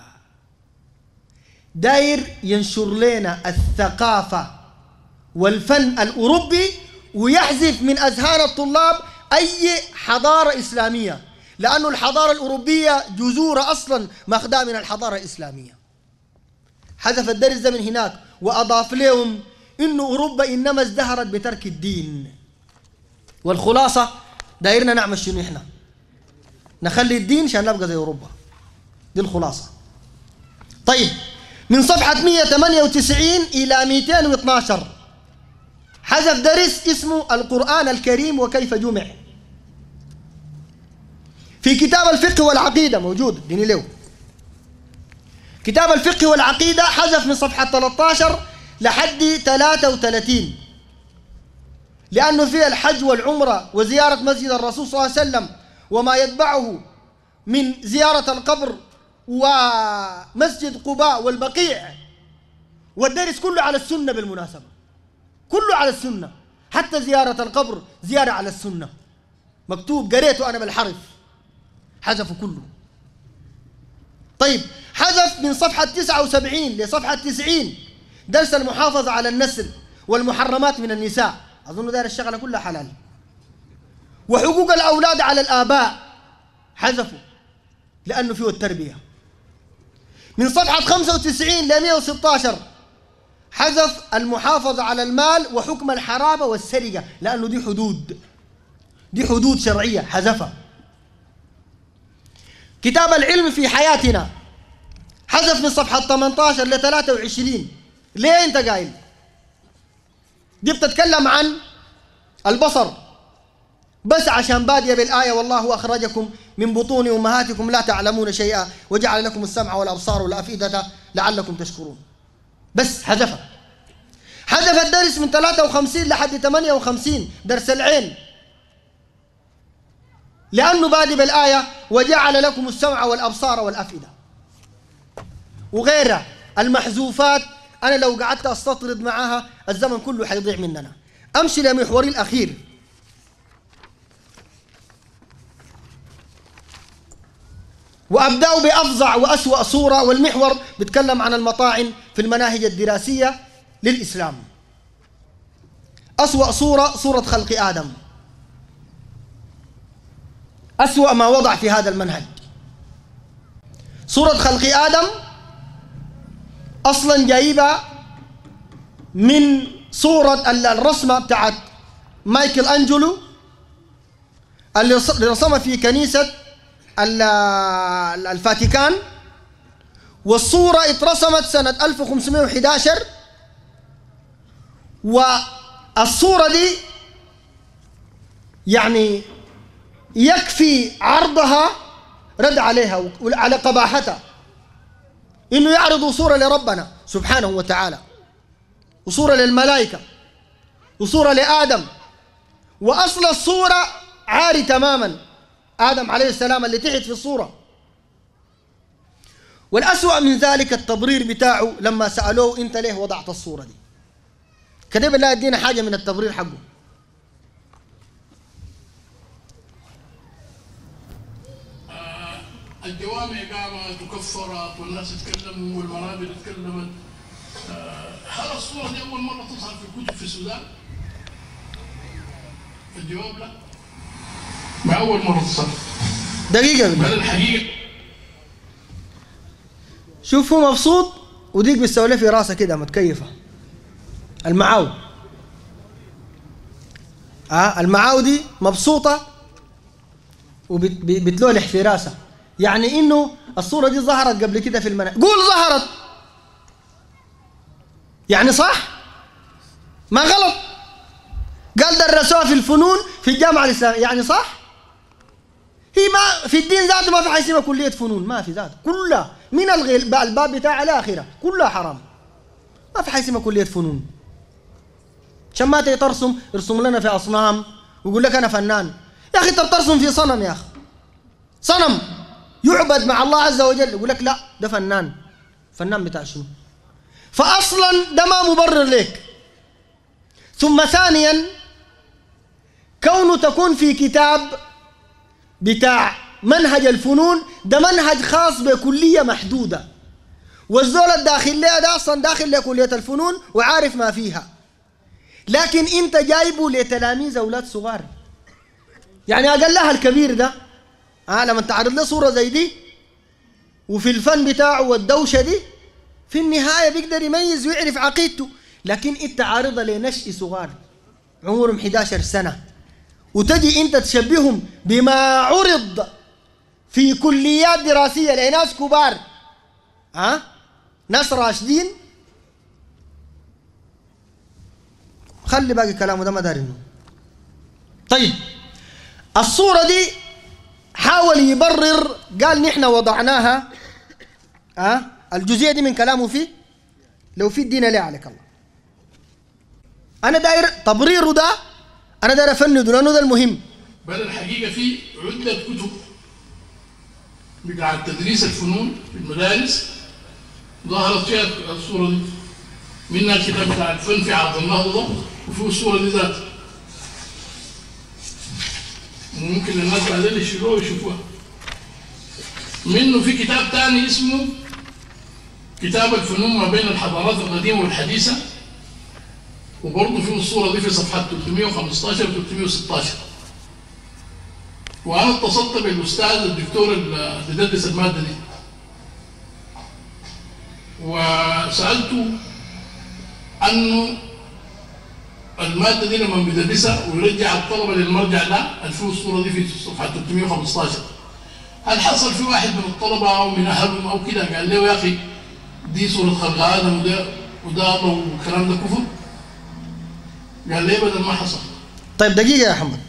داير ينشر لنا الثقافة والفن الأوروبي ويحذف من أذهان الطلاب أي حضارة إسلامية، لأن الحضارة الأوروبية جذورها أصلا ماخذة من الحضارة الإسلامية. حذف الدرس ده من هناك وأضاف لهم إنه أوروبا إنما ازدهرت بترك الدين. والخلاصة دايرنا نعمل شنو إحنا؟ نخلي الدين عشان نبقى زي أوروبا. دي الخلاصة. طيب، من صفحة مئة وثمانية وتسعين إلى مئتين واثني عشر حذف درس اسمه القرآن الكريم وكيف جمع. في كتاب الفقه والعقيدة موجود، ديني له كتاب الفقه والعقيدة، حذف من صفحة ثلاثة عشر لحد ثلاثة وثلاثين، لأنه فيه الحج والعمرة وزيارة مسجد الرسول صلى الله عليه وسلم وما يتبعه من زيارة القبر ومسجد قباء والبقيع. والدرس كله على السنة بالمناسبة، كله على السنة، حتى زيارة القبر زيارة على السنة، مكتوب قريته أنا بالحرف. حذفوا كله. طيب، حذف من صفحة تسعة وسبعين لصفحة تسعين درس المحافظة على النسل والمحرمات من النساء، أظن دار الشغلة كلها حلال. وحقوق الأولاد على الآباء حذفوا لأنه فيه التربية. من صفحة خمسة وتسعين ل مئة وستة عشر حذف المحافظة على المال وحكم الحرابة والسرقة، لأنه دي حدود، دي حدود شرعية، حذفها. كتاب العلم في حياتنا حذف من صفحة ثمانية عشر ل ثلاثة وعشرين. ليه أنت قايل؟ دي بتتكلم عن البصر بس عشان بادية بالآية: والله أخرجكم من بطون أمهاتكم لا تعلمون شيئا وجعل لكم السمع والأبصار والأفئدة لعلكم تشكرون. بس حذفها. حذف الدرس من ثلاثة وخمسين لحد ثمانية وخمسين درس العين، لأنه بادي بالآية: وجعل لكم السمع والأبصار والأفئدة. وغيرها المحذوفات أنا لو قعدت أستطرد معاها الزمن كله حيضيع مننا. أمشي لمحوري الأخير. وأبدأ بأفظع وأسوأ صورة، والمحور بيتكلم عن المطاعن في المناهج الدراسية للإسلام. أسوأ صورة صورة خلق آدم، أسوأ ما وضع في هذا المنهج. صورة خلق آدم أصلا جايبة من صورة الرسمة بتاعت مايكل أنجلو اللي رسمها في كنيسة الفاتيكان، والصورة اترسمت سنة ألف وخمسمئة وأحد عشر. والصورة دي يعني يكفي عرضها رد عليها وعلى قباحتها، إنه يعرضوا صورة لربنا سبحانه وتعالى، وصورة للملائكة، وصورة لآدم، وأصل الصورة عاري تماما، آدم عليه السلام اللي تحت في الصورة. والأسوأ من ذلك التبرير بتاعه لما سألوه: أنت ليه وضعت الصورة دي؟ كده بالله يدينا حاجة من التبرير حقه. آه الجوامع قامت وكفرت والناس تتكلم والمنابر تتكلمت. آه هل الصورة دي أول مرة تظهر في الكتب في السودان؟ الجواب لا، ما أول مرة تظهر. دقيقة بالله الحقيقة. شوف هو مبسوط وديك بتسوي في راسه كده متكيفة. المعاو آه المعاو دي مبسوطة وبتلولح في راسها، يعني إنه الصورة دي ظهرت قبل كده في المنام. قول ظهرت، يعني صح؟ ما غلط. قال درسوها في الفنون في الجامعة الإسلامية، يعني صح؟ هي ما في الدين ذاته ما في حاجة اسمها كلية فنون، ما في ذاته كلها من الباب بتاع الآخرة كلها حرام، ما في حاجة اسمها كلية فنون. عشان ما تيجي ترسم ارسم لنا في أصنام ويقول لك أنا فنان. يا أخي أنت بترسم في صنم، يا أخي صنم يعبد مع الله عز وجل، يقول لك لا ده فنان. فنان بتاع شنو؟ فأصلا ده ما مبرر لك. ثم ثانيا كونه تكون في كتاب بتاع منهج الفنون، ده منهج خاص بكلية محدودة، والزول الداخل لها ده أصلا داخل لكلية الفنون وعارف ما فيها، لكن أنت جايبه لتلاميذ أولاد صغار. يعني أقل لها الكبير ده آه لما تعرض له صورة زي دي وفي الفن بتاعه والدوشة دي، في النهاية بيقدر يميز ويعرف عقيدته. لكن أنت عارضة لنشء صغار عمرهم إحدى عشرة سنة، وتجي أنت تشبههم بما عرض في كليات دراسية لناس كبار ها أه؟ ناس راشدين. خلي باقي كلامه ده ما داري منه. طيب الصورة دي حاول يبرر، قال نحن وضعناها أه؟ الجزئية دي من كلامه فيه لو في الدين ليه عليك الله. أنا داير تبريره ده، أنا داير أفنده لأنه ده المهم. بل الحقيقة في عدة كتب بتاع تدريس الفنون في المدارس ظهرت فيها الصورة دي، منها الكتاب بتاع الفن في عرض النهضة وفيه الصورة دي ذاتها، ممكن الناس بعدين يشيلوها ويشوفوها. منه في كتاب تاني اسمه كتاب الفنون ما بين الحضارات القديمة والحديثة، وبرضه فيه الصورة دي في صفحات ثلاثمئة وخمسة عشر و ثلاثمئة وستة عشر. وأنا اتصلت بالأستاذ الدكتور اللي بيدرس المادة دي وسألته أنه المادة دي لما بيدرسها ويرجع الطلبة للمرجع ده الفيه الصورة دي في صفحة ثلاثمئة وخمسة عشر، هل حصل في واحد من الطلبة أو من أهلهم أو كده قال له يا أخي دي صورة خلق آدم وده وده الله والكلام ده كفر؟ قال لي بدل ما حصل. طيب دقيقة يا محمد،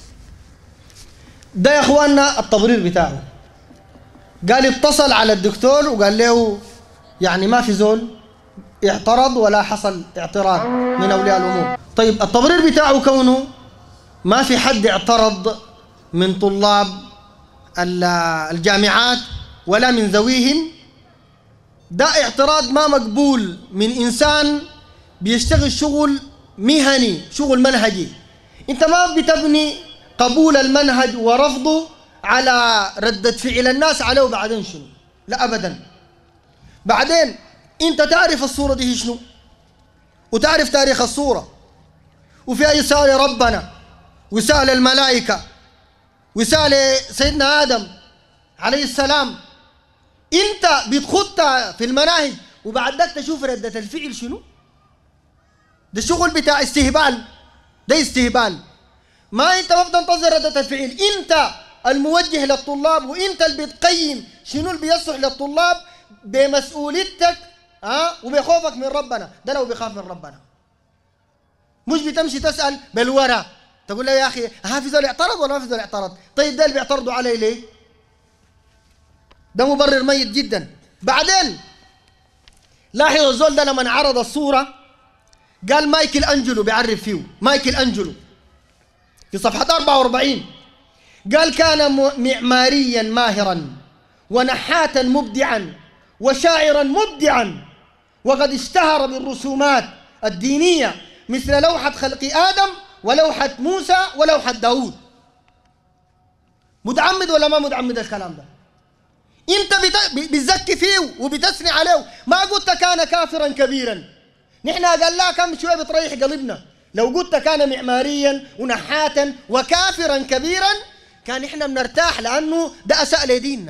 ده يا اخواننا التبرير بتاعه. قال اتصل على الدكتور وقال له يعني ما في زول اعترض ولا حصل اعتراض من اولياء الامور. طيب التبرير بتاعه كونه ما في حد اعترض من طلاب الجامعات ولا من ذويهم، ده اعتراض ما مقبول من انسان بيشتغل شغل مهني، شغل منهجي. انت ما بتبني قبول المنهج ورفضه على ردة فعل الناس عليه وبعدين شنو، لا ابدا. بعدين انت تعرف الصورة دي شنو وتعرف تاريخ الصورة، وفيها يسال ربنا ويسال الملائكة ويسال سيدنا آدم عليه السلام. انت بتخطها في المناهج وبعد ذلك تشوف ردة الفعل شنو. ده شغل بتاع استهبال، ده استهبال. ما انت ما بتنتظر ردة الفعل، انت الموجه للطلاب وانت اللي بتقيم شنو اللي بيصلح للطلاب بمسؤوليتك ها أه؟ وبخوفك من ربنا. ده لو بيخاف من ربنا مش بتمشي تسأل بالورا تقول له يا اخي ها في ذول اعترض ولا ما في ذول اعترض. طيب ده اللي بيعترضوا عليه ليه؟ ده مبرر ميت جدا. بعدين لاحظ الزول ده لما عرض الصورة قال مايكل أنجلو بيعرف فيه. مايكل أنجلو في صفحة أربعة وأربعين قال كان معماريا ماهرا ونحاتا مبدعا وشاعرا مبدعا، وقد اشتهر بالرسومات الدينية مثل لوحة خلق آدم ولوحة موسى ولوحة داود. متعمد ولا ما متعمد الكلام ده؟ انت بتزكي فيه وبتثني عليه. ما قلت كان كافرا كبيرا، نحن قال لا كم شوية بتريح قلبنا. لو قلت كان معماريا ونحاتا وكافرا كبيرا كان احنا بنرتاح، لانه ده اساء لديننا.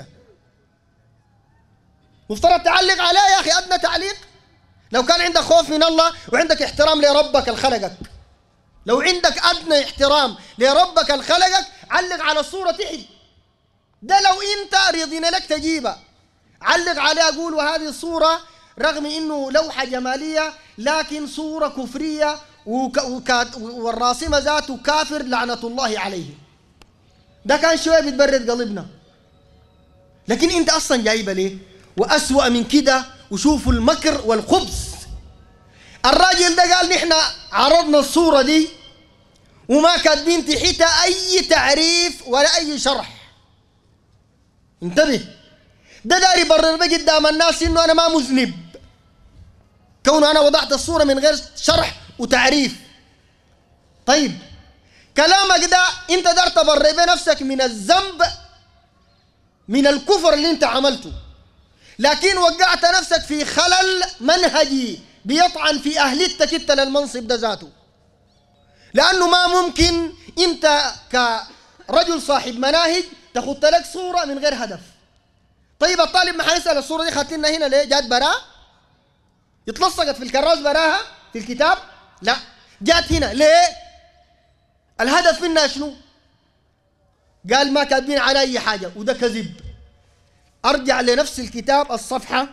مفترض تعلق عليه يا اخي ادنى تعليق. لو كان عندك خوف من الله وعندك احترام لربك الخلقك، لو عندك ادنى احترام لربك الخلقك علق على الصورة تحت. ده لو انت رضينا لك تجيبها علق عليها قول وهذه الصورة رغم انه لوحة جمالية لكن صورة كفرية وك... وك... والراسمة ذاته كافر لعنة الله عليه. ده كان شوية بتبرد قلبنا. لكن انت اصلا جايبه ليه؟ واسوأ من كده وشوفوا المكر والخبث. الراجل ده قال نحن عرضنا الصورة دي وما كاتبين تحتها اي تعريف ولا اي شرح. انتبه، ده داري يبرر بقى قدام الناس انه انا ما مذنب، كونه انا وضعت الصورة من غير شرح وتعريف. طيب كلامك ده انت دار تبرئ بنفسك من الذنب، من الكفر اللي انت عملته، لكن وقعت نفسك في خلل منهجي بيطعن في اهليتك انت للمنصب ده ذاته، لانه ما ممكن انت كرجل صاحب مناهج تخط لك صورة من غير هدف. طيب الطالب ما حيسأل الصورة دي خدت لنا هنا ليه؟ جات براه؟ اتلصقت في الكراس براها في الكتاب؟ لا، جات هنا ليه؟ الهدف منها شنو؟ قال ما كاتبين على اي حاجة، وده كذب. ارجع لنفس الكتاب الصفحة،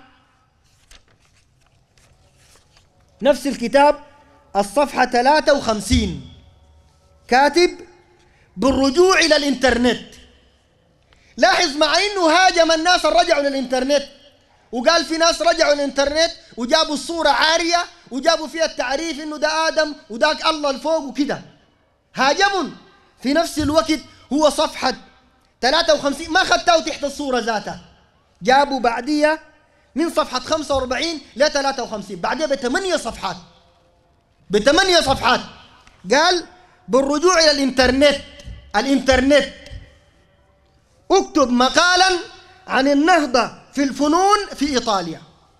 نفس الكتاب الصفحة ثلاثة وخمسين، كاتب بالرجوع إلى الإنترنت. لاحظ مع إنه هاجم الناس اللي رجعوا للإنترنت، وقال في ناس رجعوا للإنترنت وجابوا الصورة عارية وجابوا فيها التعريف إنه ده آدم وذاك الله الفوق وكده، هاجمون. في نفس الوقت هو صفحة ثلاثة وخمسين ما خدته تحت الصورة ذاتها، جابوا بعديها من صفحة خمسة وأربعين ل ثلاثة وخمسين، بعدها بثمانية صفحات، بثمانية صفحات قال بالرجوع إلى الإنترنت. الإنترنت اكتب مقالا عن النهضة في الفنون في إيطاليا.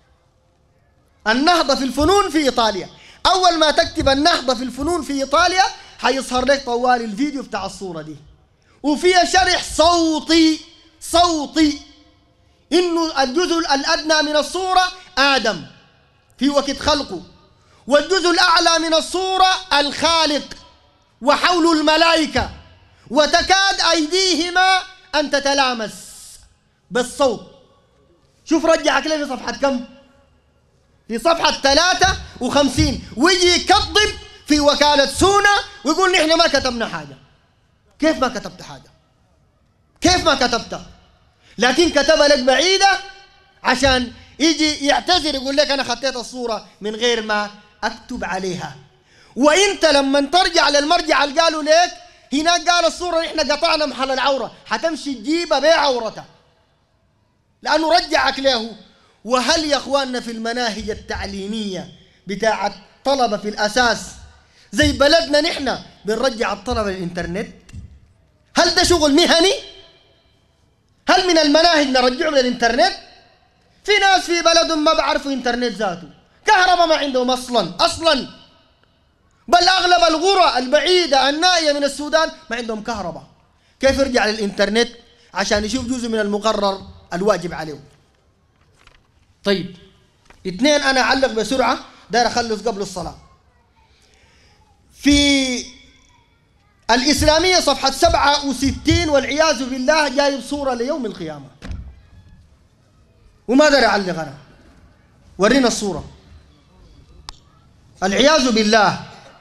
النهضة في الفنون في إيطاليا، أول ما تكتب النهضة في الفنون في إيطاليا حيظهر لك طوال الفيديو بتاع الصورة دي، وفيها شرح صوتي صوتي إنه الجزء الأدنى من الصورة آدم في وقت خلقه، والجزء الأعلى من الصورة الخالق وحول الملائكة، وتكاد أيديهما أن تتلامس بالصوت. شوف رجعك ليه في صفحة كم؟ في صفحة ثلاثة وخمسين، ويجي يكذب في وكالة سونا ويقول نحن ما كتبنا حاجة. كيف ما كتبت حاجة؟ كيف ما كتبتها؟ لكن كتبها لك بعيدة عشان يجي يعتذر يقول لك أنا خطيت الصورة من غير ما أكتب عليها. وإنت لما ترجع للمرجع اللي قالوا لك هناك قال الصورة نحن قطعنا محل العورة، حتمشي تجيبها بعورتها لأنه رجعك له. وهل يا أخواننا في المناهج التعليمية بتاعت طلبة في الأساس زي بلدنا نحن بنرجع الطلبة للإنترنت؟ هل ده شغل مهني؟ هل من المناهج نرجعهم للإنترنت؟ في ناس في بلدهم ما بعرفوا إنترنت ذاته، كهرباء ما عندهم أصلا أصلا، بل أغلب القرى البعيدة النائية من السودان ما عندهم كهرباء. كيف يرجع للإنترنت عشان يشوف جزء من المقرر الواجب عليه؟ طيب اثنين، أنا أعلق بسرعة داير أخلص قبل الصلاة. في الإسلامية صفحة سبعة وستين والعياذ بالله جايب صورة ليوم القيامة، وما داير أعلق أنا، ورينا الصورة العياذ بالله.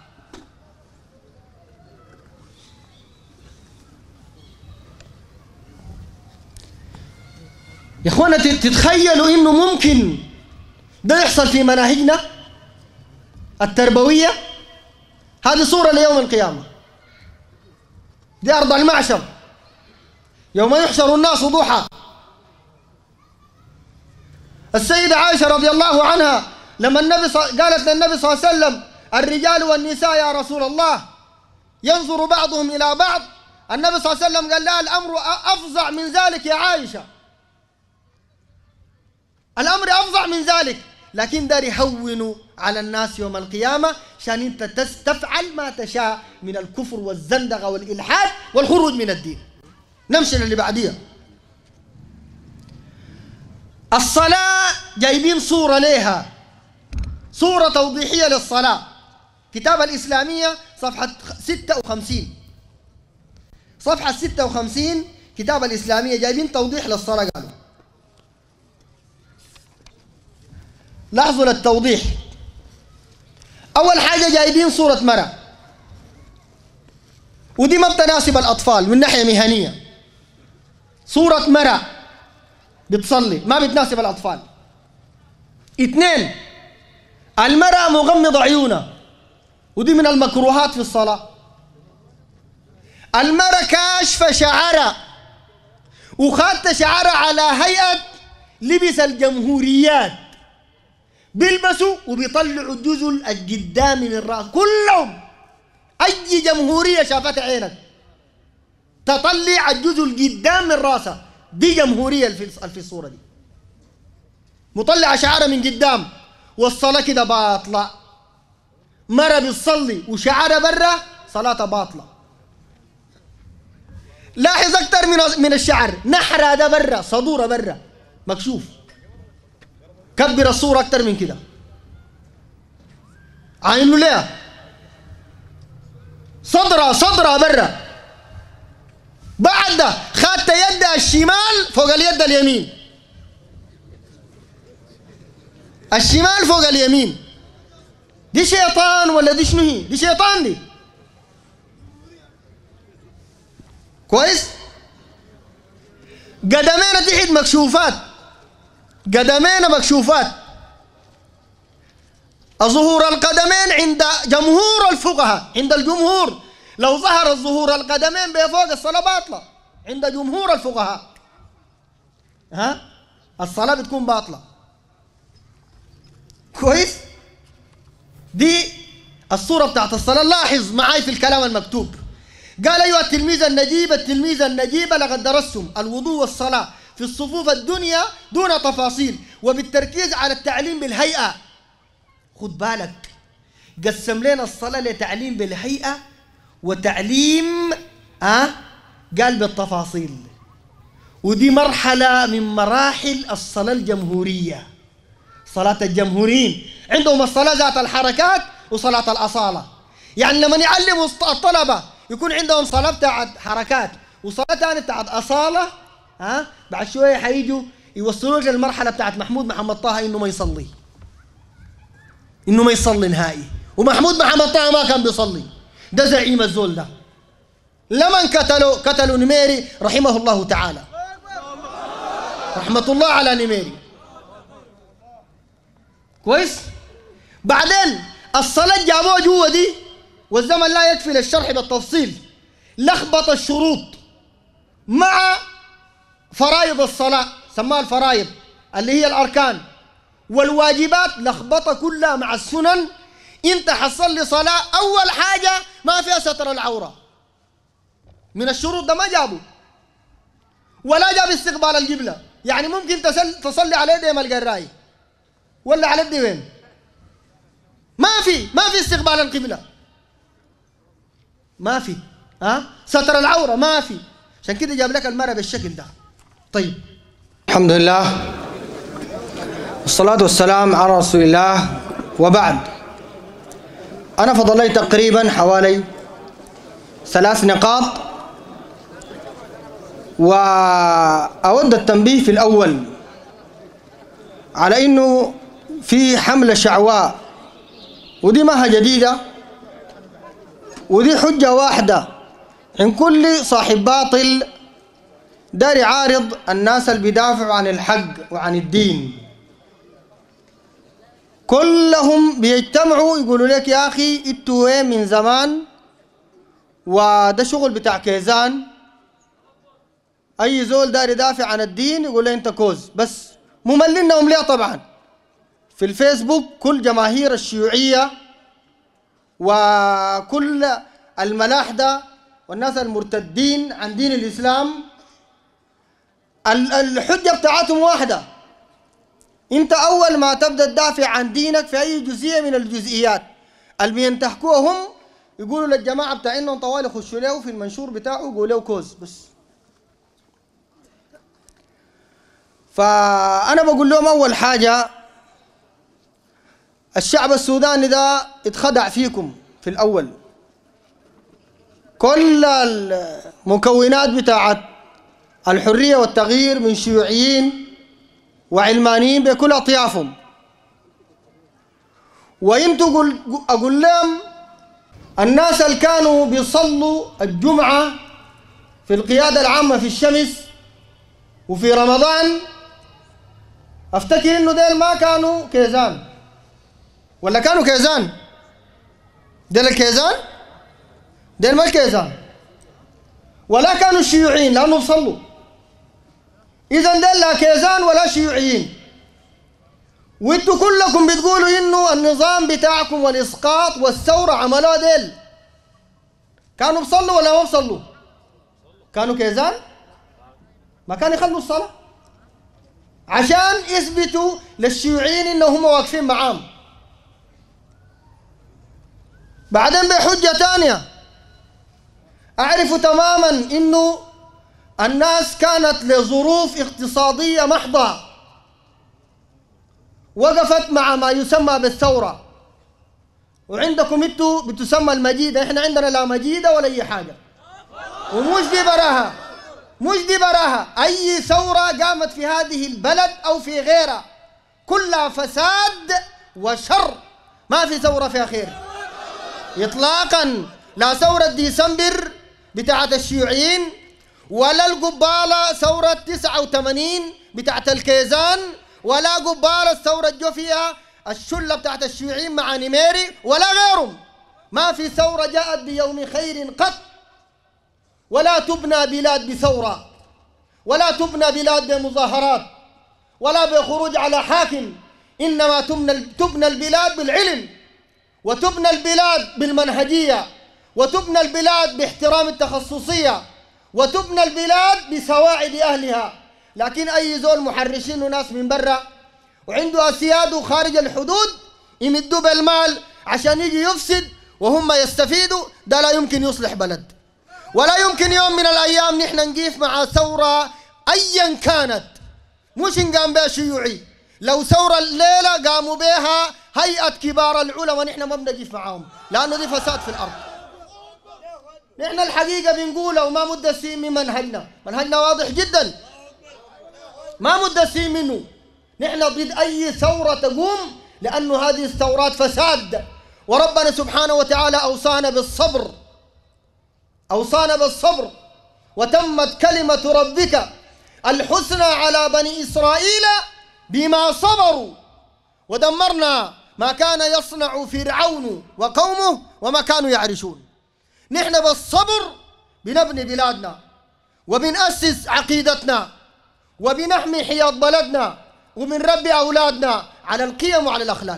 يا اخوانا تتخيلوا انه ممكن ده يحصل في مناهجنا التربوية؟ هذه صورة ليوم القيامة، دي أرض المعشر يوم يحشر الناس ضحى. السيدة عائشة رضي الله عنها لما النبي ص... قالت للنبي صلى الله عليه وسلم الرجال والنساء يا رسول الله ينظر بعضهم إلى بعض، النبي صلى الله عليه وسلم قال لا، الأمر أفظع من ذلك يا عائشة، الأمر أفظع من ذلك. لكن دار يهونوا على الناس يوم القيامة عشان أنت تفعل ما تشاء من الكفر والزندقة والإلحاد والخروج من الدين. نمشي للي بعديها. الصلاة جايبين صورة ليها، صورة توضيحية للصلاة، كتاب الإسلامية صفحة ستة وخمسين، صفحة ستة وخمسين كتاب الإسلامية جايبين توضيح للصلاة. قالوا لاحظوا للتوضيح، أول حاجة جايبين صورة مرأة، ودي ما بتناسب الأطفال من ناحية مهنية، صورة مرأة بتصلي ما بتناسب الأطفال. اثنين، المرأة مغمضة عيونها، ودي من المكروهات في الصلاة. المرأة كاشفة شعرها، وخدت شعرها على هيئة لبس الجمهوريات، بيلبسوا وبيطلعوا الجزء القدامي من الراس كلهم. أي جمهورية شافتها عينك تطلع الجزء القدام من راسها، دي جمهورية في الصورة دي، مطلع شعرها من قدام والصلاة كده باطلة. مرة بتصلي وشعرها برا صلاة باطلة. لاحظ أكتر من من الشعر، نحرة ده برا، صدورة برا مكشوف. كبر الصورة أكتر من كده، عينه ليه صدرها صدرها برا. بعد ده خدت يدها الشمال فوق اليد اليمين، الشمال فوق اليمين. دي شيطان ولا دي شنو هي؟ دي شيطان دي. كويس؟ قدمين تحت مكشوفات، قدمين مكشوفات. ظهور القدمين عند جمهور الفقهاء، عند الجمهور لو ظهر الظهور القدمين بفوق الصلاة باطلة عند جمهور الفقهاء. ها؟ الصلاة بتكون باطلة. كويس؟ دي الصورة بتاعت الصلاة. لاحظ معاي في الكلام المكتوب، قال أيها التلميذ النجيب التلميذ النجيب لقد درستم الوضوء والصلاة في الصفوف الدنيا دون تفاصيل وبالتركيز على التعليم بالهيئة. خد بالك، قسم لنا الصلاة لتعليم بالهيئة وتعليم أه؟ قال بالتفاصيل. ودي مرحلة من مراحل الصلاة الجمهورية. صلاة الجمهوريين عندهم الصلاة ذات الحركات وصلاة الأصالة. يعني لما يعلموا الطلبة يكون عندهم صلاة بتاعت حركات وصلاة ثانية بتاعت أصالة، ها أه؟ بعد شوية حييجوا يوصلوك للمرحلة بتاعت محمود محمد طه إنه ما يصلي، إنه ما يصلي نهائي. ومحمود محمد طه ما كان بيصلي، ده زعيم الزول ده. لمن قتلوا قتلوا نميري رحمه الله تعالى، رحمة الله على نميري. كويس؟ بعدين الصلاة جابوها جوا دي والزمن لا يكفي للشرح بالتفصيل. لخبط الشروط مع فرائض الصلاة، سماها الفرائض اللي هي الأركان، والواجبات لخبطة كلها مع السنن. انت حصل صلاة أول حاجة ما فيها ستر العورة، من الشروط ده ما جابوا، ولا جاب استقبال القبلة. يعني ممكن تسل تصلي على يدي القراي ولا على يدي وين، ما في ما في استقبال القبلة، ما في ها أه؟ ستر العورة ما في. عشان كده جاب لك المرأة بالشكل ده. طيب، الحمد لله والصلاة والسلام على رسول الله، وبعد. أنا فضل لي تقريبا حوالي ثلاث نقاط، وأود التنبيه في الأول على إنه في حملة شعواء، ودي ما هي جديدة، ودي حجة واحدة عن كل صاحب باطل دار يعارض الناس اللي بيدافعوا عن الحق وعن الدين. كلهم بيجتمعوا يقولوا لك يا أخي انتوا وين من زمان، وده شغل بتاع كيزان. أي زول دار يدافع عن الدين يقول له أنت كوز. بس مملينهم ليه؟ طبعا في الفيسبوك كل جماهير الشيوعية وكل الملاحدة والناس المرتدين عن دين الإسلام الحجة بتاعتهم واحدة. انت اول ما تبدا تدافع عن دينك في اي جزئيه من الجزئيات اللي بينتهكوها هم يقولوا للجماعه بتاع انهم طوال يخشوا له في المنشور بتاعه يقولوا له كوز. بس فانا بقول لهم اول حاجه الشعب السوداني ده اتخدع فيكم في الاول. كل المكونات بتاعت الحريه والتغيير من شيوعيين وعلمانيين بكل أطيافهم، وانتوا قل أقول لهم الناس اللي كانوا بيصلوا الجمعة في القيادة العامة في الشمس وفي رمضان، أفتكر إنه ديل ما كانوا كيزان، ولا كانوا كيزان؟ ديل الكيزان؟ ديل ما الكيزان، ولا كانوا الشيوعيين لأنهم صلوا. إذا دل لا كيزان ولا شيوعيين. وانتوا كلكم بتقولوا إنه النظام بتاعكم والإسقاط والثورة عملوها ديل. كانوا بصلوا ولا ما بصلوا؟ كانوا كيزان؟ ما كانوا يخلوا الصلاة عشان يثبتوا للشيوعيين إنهم واقفين معاهم. بعدين بحجة تانية، أعرف تماما إنه الناس كانت لظروف اقتصادية محضة وقفت مع ما يسمى بالثورة، وعندكم انتوا بتسمى المجيدة، احنا عندنا لا مجيدة ولا أي حاجة، ومش دي براها، مش دي براها. أي ثورة قامت في هذه البلد أو في غيرها كلها فساد وشر، ما في ثورة فيها خير إطلاقا. لا ثورة ديسمبر بتاعت الشيوعيين، ولا القبالة ثورة تسعة وثمانين بتاعت الكيزان، ولا قبالة الثورة جو فيها الشلة بتاعت الشيوعيين مع نميري ولا غيرهم. ما في ثورة جاءت بيوم خير قط. ولا تبنى بلاد بثورة، ولا تبنى بلاد بمظاهرات، ولا بخروج على حاكم. إنما تبنى تبنى البلاد بالعلم، وتبنى البلاد بالمنهجية، وتبنى البلاد باحترام التخصصية، وتبنى البلاد بسواعد أهلها. لكن أي زول محرشين وناس من برا وعنده أسياد خارج الحدود يمدوا بالمال عشان يجي يفسد وهم يستفيدوا، ده لا يمكن يصلح بلد. ولا يمكن يوم من الأيام نحن نقيف مع ثورة أيا كانت، مش نقام بها شيوعي. لو ثورة الليلة قاموا بها هيئة كبار العلماء نحن ما بنقيف معاهم، لأنه دي فساد في الأرض. نحن الحقيقة بنقولها وما مدسين من منهجنا، منهجنا واضح جدا، ما مدسين منه. نحن ضد أي ثورة تقوم، لأنه هذه الثورات فساد. وربنا سبحانه وتعالى أوصانا بالصبر، أوصانا بالصبر. وتمت كلمة ربك الحسنى على بني إسرائيل بما صبروا ودمرنا ما كان يصنع فرعون وقومه وما كانوا يعرشون. نحن بالصبر بنبني بلادنا، وبنأسس عقيدتنا، وبنحمي حياض بلدنا، وبنربي أولادنا على القيم وعلى الأخلاق.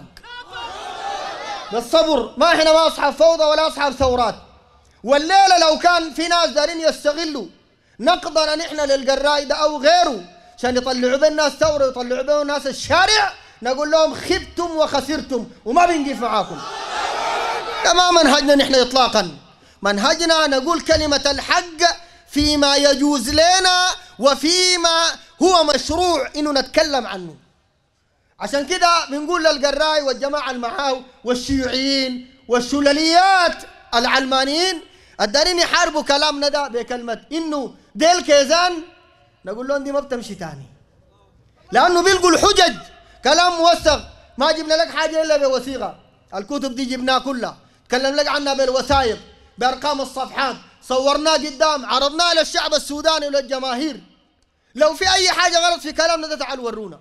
بالصبر. ما احنا ما أصحاب فوضى ولا أصحاب ثورات. والليلة لو كان في ناس دارين يستغلوا نقدنا نحن للقرايدة أو غيره عشان يطلعوا بين الناس ثورة ويطلعوا بين الناس الشارع، نقول لهم خبتم وخسرتم وما بنقف معاكم. ده ما منهجنا نحن إطلاقا. منهجنا نقول كلمة الحق فيما يجوز لنا وفيما هو مشروع إنه نتكلم عنه. عشان كده بنقول للقراي والجماعة المعاو والشيوعيين والشلاليات العلمانيين الدارين يحاربوا كلامنا ده بكلمة إنه ديل كيزان، نقول لهم دي ما بتمشي تاني، لأنه بيلقوا الحجج كلام موثق. ما جبنا لك حاجة إلا بوثيقة، الكتب دي جبناها كلها، تكلم لك عنها بالوثائق بأرقام الصفحات، صورناه قدام، عرضناه للشعب السوداني وللجماهير. لو في أي حاجة غلط في كلامنا ده تعالوا ورونا.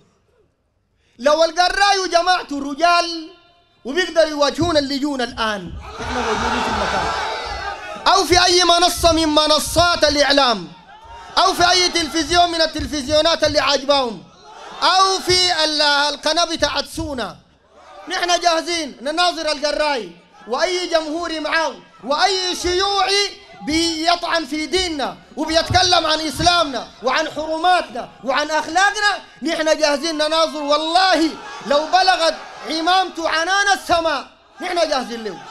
لو القراي وجماعته رجال وبيقدروا يواجهون اللجون الآن، احنا موجودين في المكان، أو في أي منصة من منصات الإعلام، أو في أي تلفزيون من التلفزيونات اللي عاجباهم، أو في القناة بتاعت سونا، نحن جاهزين نناظر القراي وأي جمهوري معاه وأي شيوعي بيطعن في ديننا وبيتكلم عن إسلامنا وعن حرماتنا وعن أخلاقنا، نحن جاهزين نناظر. والله لو بلغت عمامته عنان السماء نحن جاهزين له.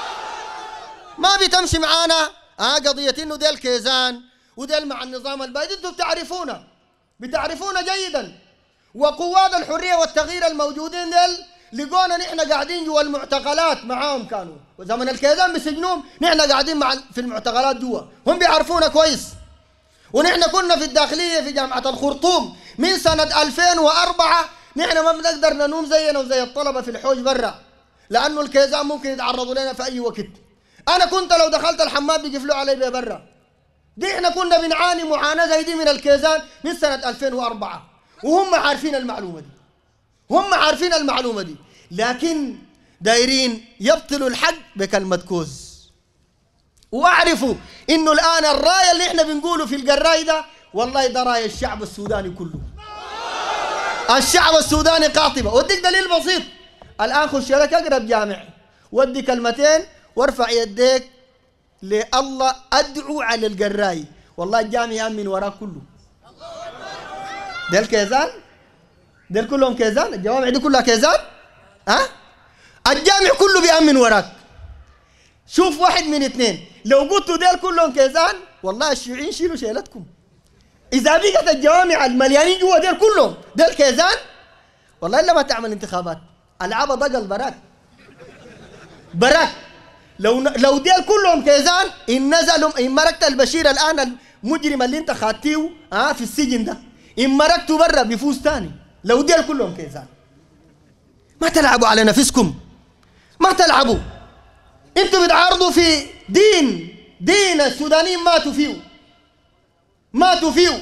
ما بتمشي معانا آه قضية إنه ديل كيزان وديل مع النظام البائد. انتم بتعرفونا بتعرفونا جيدا. وقوات الحرية والتغيير الموجودين ديل لقونا نحن قاعدين جوا المعتقلات معاهم، كانوا وزمن الكيزان بسجنهم نحن قاعدين مع في المعتقلات جوا، هم بيعرفونا كويس. ونحن كنا في الداخلية في جامعة الخرطوم من سنة ألفين وأربعة، نحن ما بنقدر ننوم زينا وزي الطلبة في الحوش برا، لأنه الكيزان ممكن يتعرضوا لنا في أي وقت. أنا كنت لو دخلت الحمام بيقفلوا علي برا. دي احنا كنا بنعاني معاناة زي دي من الكيزان من سنة ألفين وأربعة، وهم عارفين المعلومة دي، هم عارفين المعلومة دي، لكن دايرين يبطلوا الحق بكلمة كوز. واعرفوا انه الآن الراية اللي احنا بنقوله في القراي ده والله ده راي الشعب السوداني كله. الشعب السوداني قاطبة. وديك دليل بسيط، الآن خش لك أقرب جامع ودي كلمتين وارفع يديك لله أدعو على القراي، والله الجامع يأمن وراك كله. ديل كيزان؟ ديل كلهم كيزان؟ الجوامع دي كلها كيزان؟ ها؟ الجامع كله بيأمن وراك. شوف واحد من اثنين، لو قلتوا ديل كلهم كيزان والله الشيوعيين شيلوا شيلتكم. إذا بقت الجوامع المليانين جوا ديل كلهم ديل كيزان والله إلا ما تعمل انتخابات. العبها ضقل براك براك. لو لو ديل كلهم كيزان إن نزلوا إن مركت البشير الآن المجرم اللي أنت خاتيه ها في السجن ده، إن مركته برا بيفوز تاني. لو ديل كلهم كيزان ما تلعبوا على نفسكم، ما تلعبوا. أنتوا بتعارضوا في دين دين السودانيين ماتوا فيه ماتوا فيه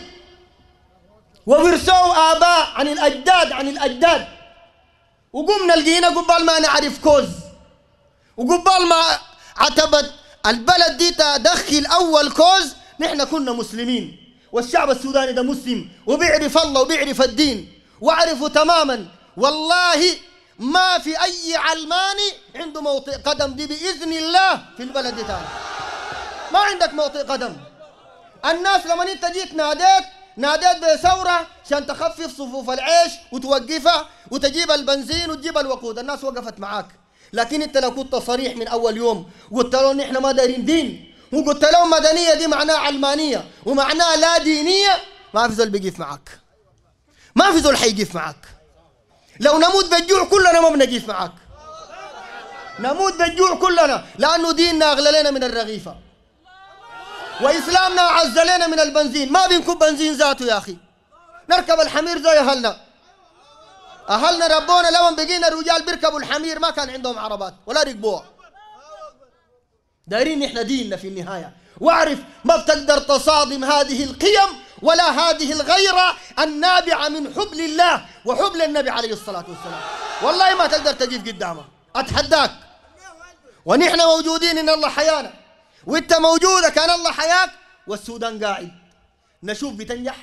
وورثوا آباء عن الأجداد عن الأجداد، وقمنا لقينا قبال ما نعرف كوز، وقبال ما عتبت البلد دي تدخل أول كوز نحن كنا مسلمين، والشعب السوداني ده مسلم وبيعرف الله وبيعرف الدين وعرفوا تماما. والله ما في أي علماني عنده موطئ قدم دي بإذن الله في البلد دي تاني. ما عندك موطئ قدم. الناس لما انت جيت ناديت ناديت بثورة عشان تخفف صفوف العيش وتوقفها وتجيب البنزين وتجيب الوقود، الناس وقفت معاك. لكن انت لو كنت صريح من اول يوم قلت لهم نحن ما دايرين دين، وقلت لهم مدنية دي معناها علمانية ومعناها لا دينية، ما في زول بيقف معاك، ما في زول حيقف معاك. لو نموت بالجوع كلنا ما بنقف معاك، نموت بالجوع كلنا، لأنه ديننا أغلى لنا من الرغيفة وإسلامنا أعز لنا من البنزين. ما بنكب بنزين ذاته يا أخي، نركب الحمير زي أهلنا. أهلنا ربونا لما بقينا رجال بيركبوا الحمير ما كان عندهم عربات ولا ركبوها. دايرين نحن ديننا في النهاية. واعرف ما بتقدر تصادم هذه القيم ولا هذه الغيرة النابعة من حب لله وحب للنبي عليه الصلاة والسلام. والله ما تقدر تقف قدامه، أتحداك. ونحن موجودين إن الله حيانا، وانت موجودة كان الله حياك، والسودان قاعد. نشوف بتنجح؟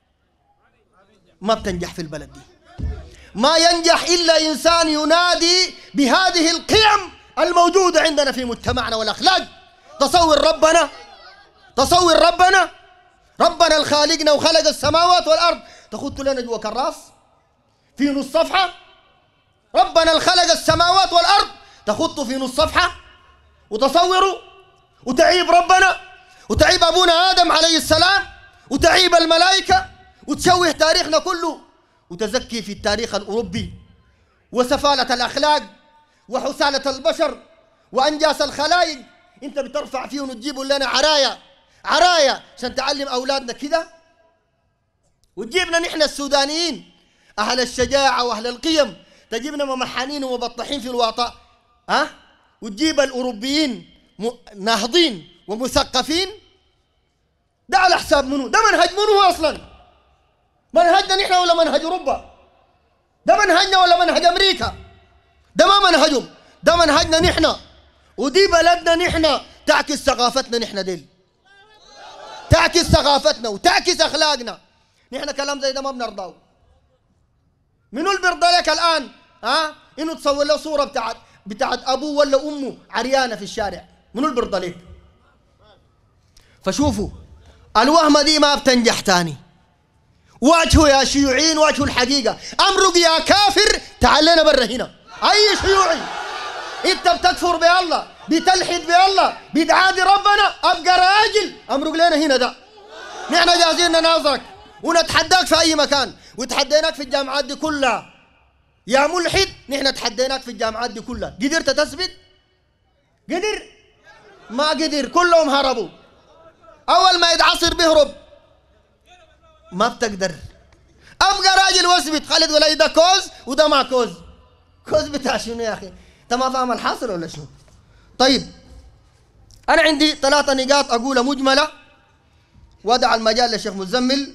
ما بتنجح في البلد دي. ما ينجح إلا إنسان ينادي بهذه القيم الموجودة عندنا في مجتمعنا والأخلاق. تصور ربنا، تصور ربنا ربنا الخالقنا وخلق السماوات والأرض تخط لنا جوا كراس في نص صفحة. ربنا الخلق السماوات والأرض تخط في نص صفحة. وتصوروا وتعيب ربنا وتعيب أبونا آدم عليه السلام وتعيب الملائكة وتشوه تاريخنا كله وتزكي في التاريخ الأوروبي وسفالة الأخلاق وحسالة البشر وأنجاس الخلائق. أنت بترفع فيه وتجيبوا لنا عرايا عرايا عشان تعلم أولادنا كده، وتجيبنا نحن السودانيين أهل الشجاعة وأهل القيم تجيبنا ممحنين ومبطحين في الواطة، ها أه؟ وتجيب الأوروبيين ناهضين ومثقفين. ده على حساب منو؟ ده منهج منو أصلا؟ منهجنا نحن ولا منهج أوروبا؟ ده منهجنا ولا منهج أمريكا؟ ده ما منهجهم، ده منهجنا نحن، ودي بلدنا نحن تعكس ثقافتنا نحن ديل، تعكس ثقافتنا وتعكس أخلاقنا. نحن كلام زي ده ما بنرضاه. منو اللي بيرضى لك الآن ها إنه تصور له صورة بتاعت بتاعت أبوه ولا أمه عريانة في الشارع؟ منو اللي بيرضى لك؟ فشوفوا الوهمة دي ما بتنجح تاني. واجهوا يا شيوعيين، واجهوا الحقيقة. أمرق يا كافر تعال لنا برا هنا. أي شيوعي أنت بتكفر بالله، بتلحد بالله، بتعادي ربنا، أبقى راجل أمرق لنا هنا. ده نحن جاهزين نناظرك ونتحداك في أي مكان، وتحديناك في الجامعات دي كلها يا ملحد. نحن تحديناك في الجامعات دي كلها، قدرت تثبت؟ قدر؟ ما قدر، كلهم هربوا. أول ما يتعصر بيهرب. ما بتقدر. أبقى راجل واثبت. خالد ولا ده كوز وده ما كوز. كوز بتاع شنو يا أخي؟ أنت ما فاهم الحاصل ولا شنو؟ طيب أنا عندي ثلاثة نقاط أقولها مجملة وأدع المجال للشيخ مزمل.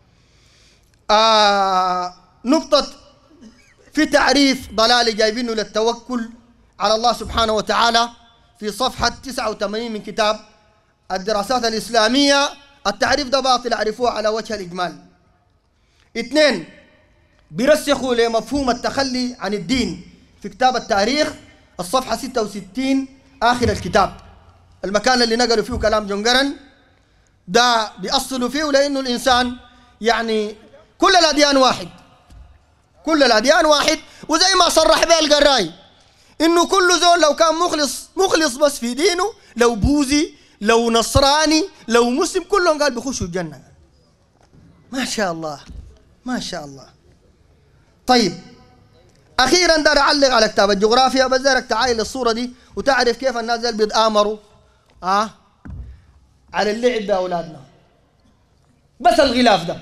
آه نقطة في تعريف ضلالي جايبينه للتوكل على الله سبحانه وتعالى في صفحة تسعة وثمانين من كتاب الدراسات الإسلامية التعريف ده باطل اعرفوه على وجه الإجمال. اثنين، بيرسخوا لمفهوم التخلي عن الدين في كتاب التاريخ الصفحة ستة وستين آخر الكتاب، المكان اللي نقلوا فيه كلام جون قرن ده بيأصلوا فيه لأنه الإنسان يعني كل الأديان واحد، كل الأديان واحد، وزي ما صرح به القراي إنه كل زول لو كان مخلص مخلص بس في دينه، لو بوذي لو نصراني لو مسلم كلهم قال بيخشوا الجنة. ما شاء الله ما شاء الله. طيب أخيرا دار أعلق على كتاب الجغرافيا، بس دارك تعايل الصورة دي وتعرف كيف الناس اللي بيتآمروا آه على اللعب بأولادنا. بس الغلاف ده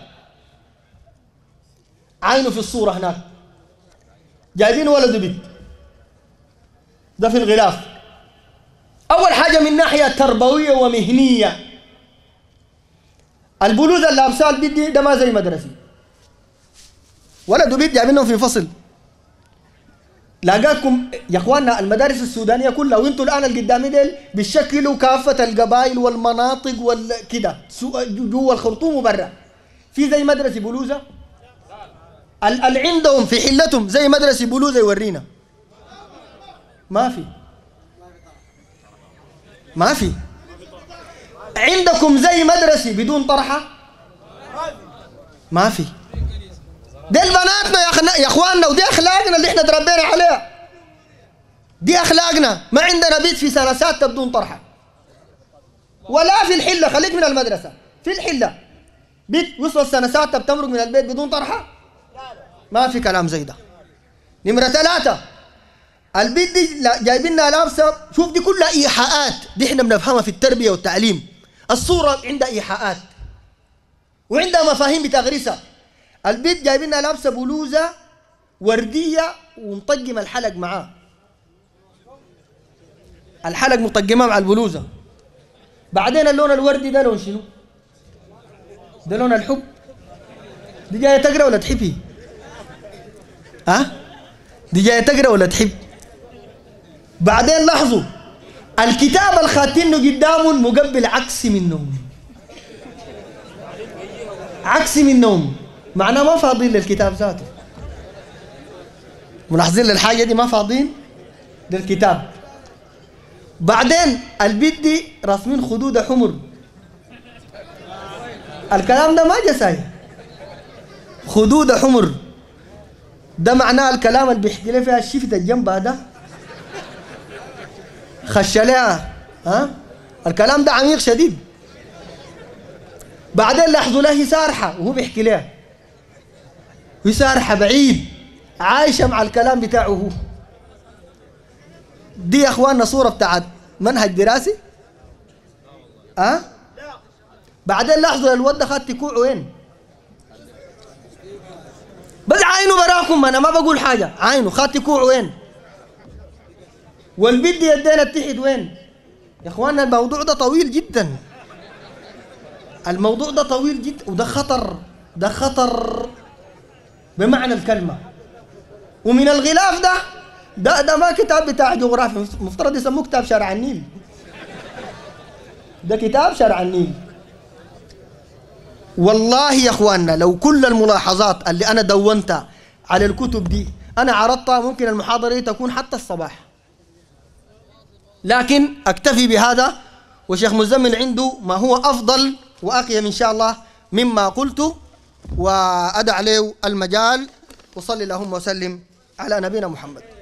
عينه في الصورة هناك، جايبين ولد وبنت ده في الغلاف. أول حاجة من ناحية تربوية ومهنية، البلوز اللي لابساه البنت ده ما زي مدرسي، ولد وبنت جايبينهم في فصل. لاقاتكم يا اخواننا المدارس السودانيه كلها وانتوا الان القدامي ديل بيشكلوا كافه القبائل والمناطق والكده جوا الخرطوم وبرا. في زي مدرسه بلوزه اللي عندهم في حلتهم زي مدرسه بلوزه يورينا؟ ما في ما في. عندكم زي مدرسه بدون طرحه؟ ما في. دي بناتنا يا اخنا يا اخواننا، ودي اخلاقنا اللي احنا تربينا عليها، دي اخلاقنا. ما عندنا بيت في سنه سادسه بدون طرحه، ولا في الحله، خليك من المدرسه، في الحله بيت وصل سنه سادسه بتمرق من البيت بدون طرحه؟ ما في كلام زي ده. نمره ثلاثه، البيت دي جايبينها لابسه، شوف دي كلها ايحاءات، دي احنا بنفهمها في التربيه والتعليم. الصوره عندها ايحاءات وعندها مفاهيم بتغرسها. البيت جايبينها لابسه بلوزه ورديه ومطقمه الحلق معاه، الحلق مطقمه مع البلوزه. بعدين اللون الوردي ده لون شنو؟ ده لون الحب. دي جايه تقرا ولا تحبي؟ ها؟ أه؟ دي جايه تقرا ولا تحب؟ بعدين لاحظوا الكتاب الخاتينه قدامهم مقبل عكسي منهم، عكسي منهم، معناه ما فاضين للكتاب ذاته. ملاحظين للحاجه دي؟ ما فاضين للكتاب. بعدين البيت دي راسمين خدود حمر، الكلام ده ما جساي، خدود حمر ده معناه الكلام اللي بيحكي لي فيها الشفت الجنب هذا خش لها، ها؟ الكلام ده عميق شديد. بعدين لاحظوا له سارحه وهو بيحكي لها، وسارحه بعيد عايشه مع الكلام بتاعه هو. دي يا اخواننا صوره بتاعت منهج دراسي؟ ها؟ أه؟ بعدين لاحظوا الواد ده خد تكوع وين؟ بس عينه براكم، انا ما بقول حاجه، عينه خد تكوع وين؟ والبيت دي يدينا تحت وين؟ يا اخواننا الموضوع ده طويل جدا، الموضوع ده طويل جدا، وده خطر، ده خطر بمعنى الكلمه. ومن الغلاف ده ده ده ما كتاب بتاع جغرافيا، مفترض يسموه كتاب شارع النيل. ده كتاب شارع النيل. والله يا اخواننا لو كل الملاحظات اللي انا دونتها على الكتب دي انا عرضتها ممكن المحاضره دي تكون حتى الصباح، لكن اكتفي بهذا، وشيخ مزمل عنده ما هو افضل واقيم ان شاء الله مما قلت، وادع له المجال. وصلي اللهم وسلم على نبينا محمد.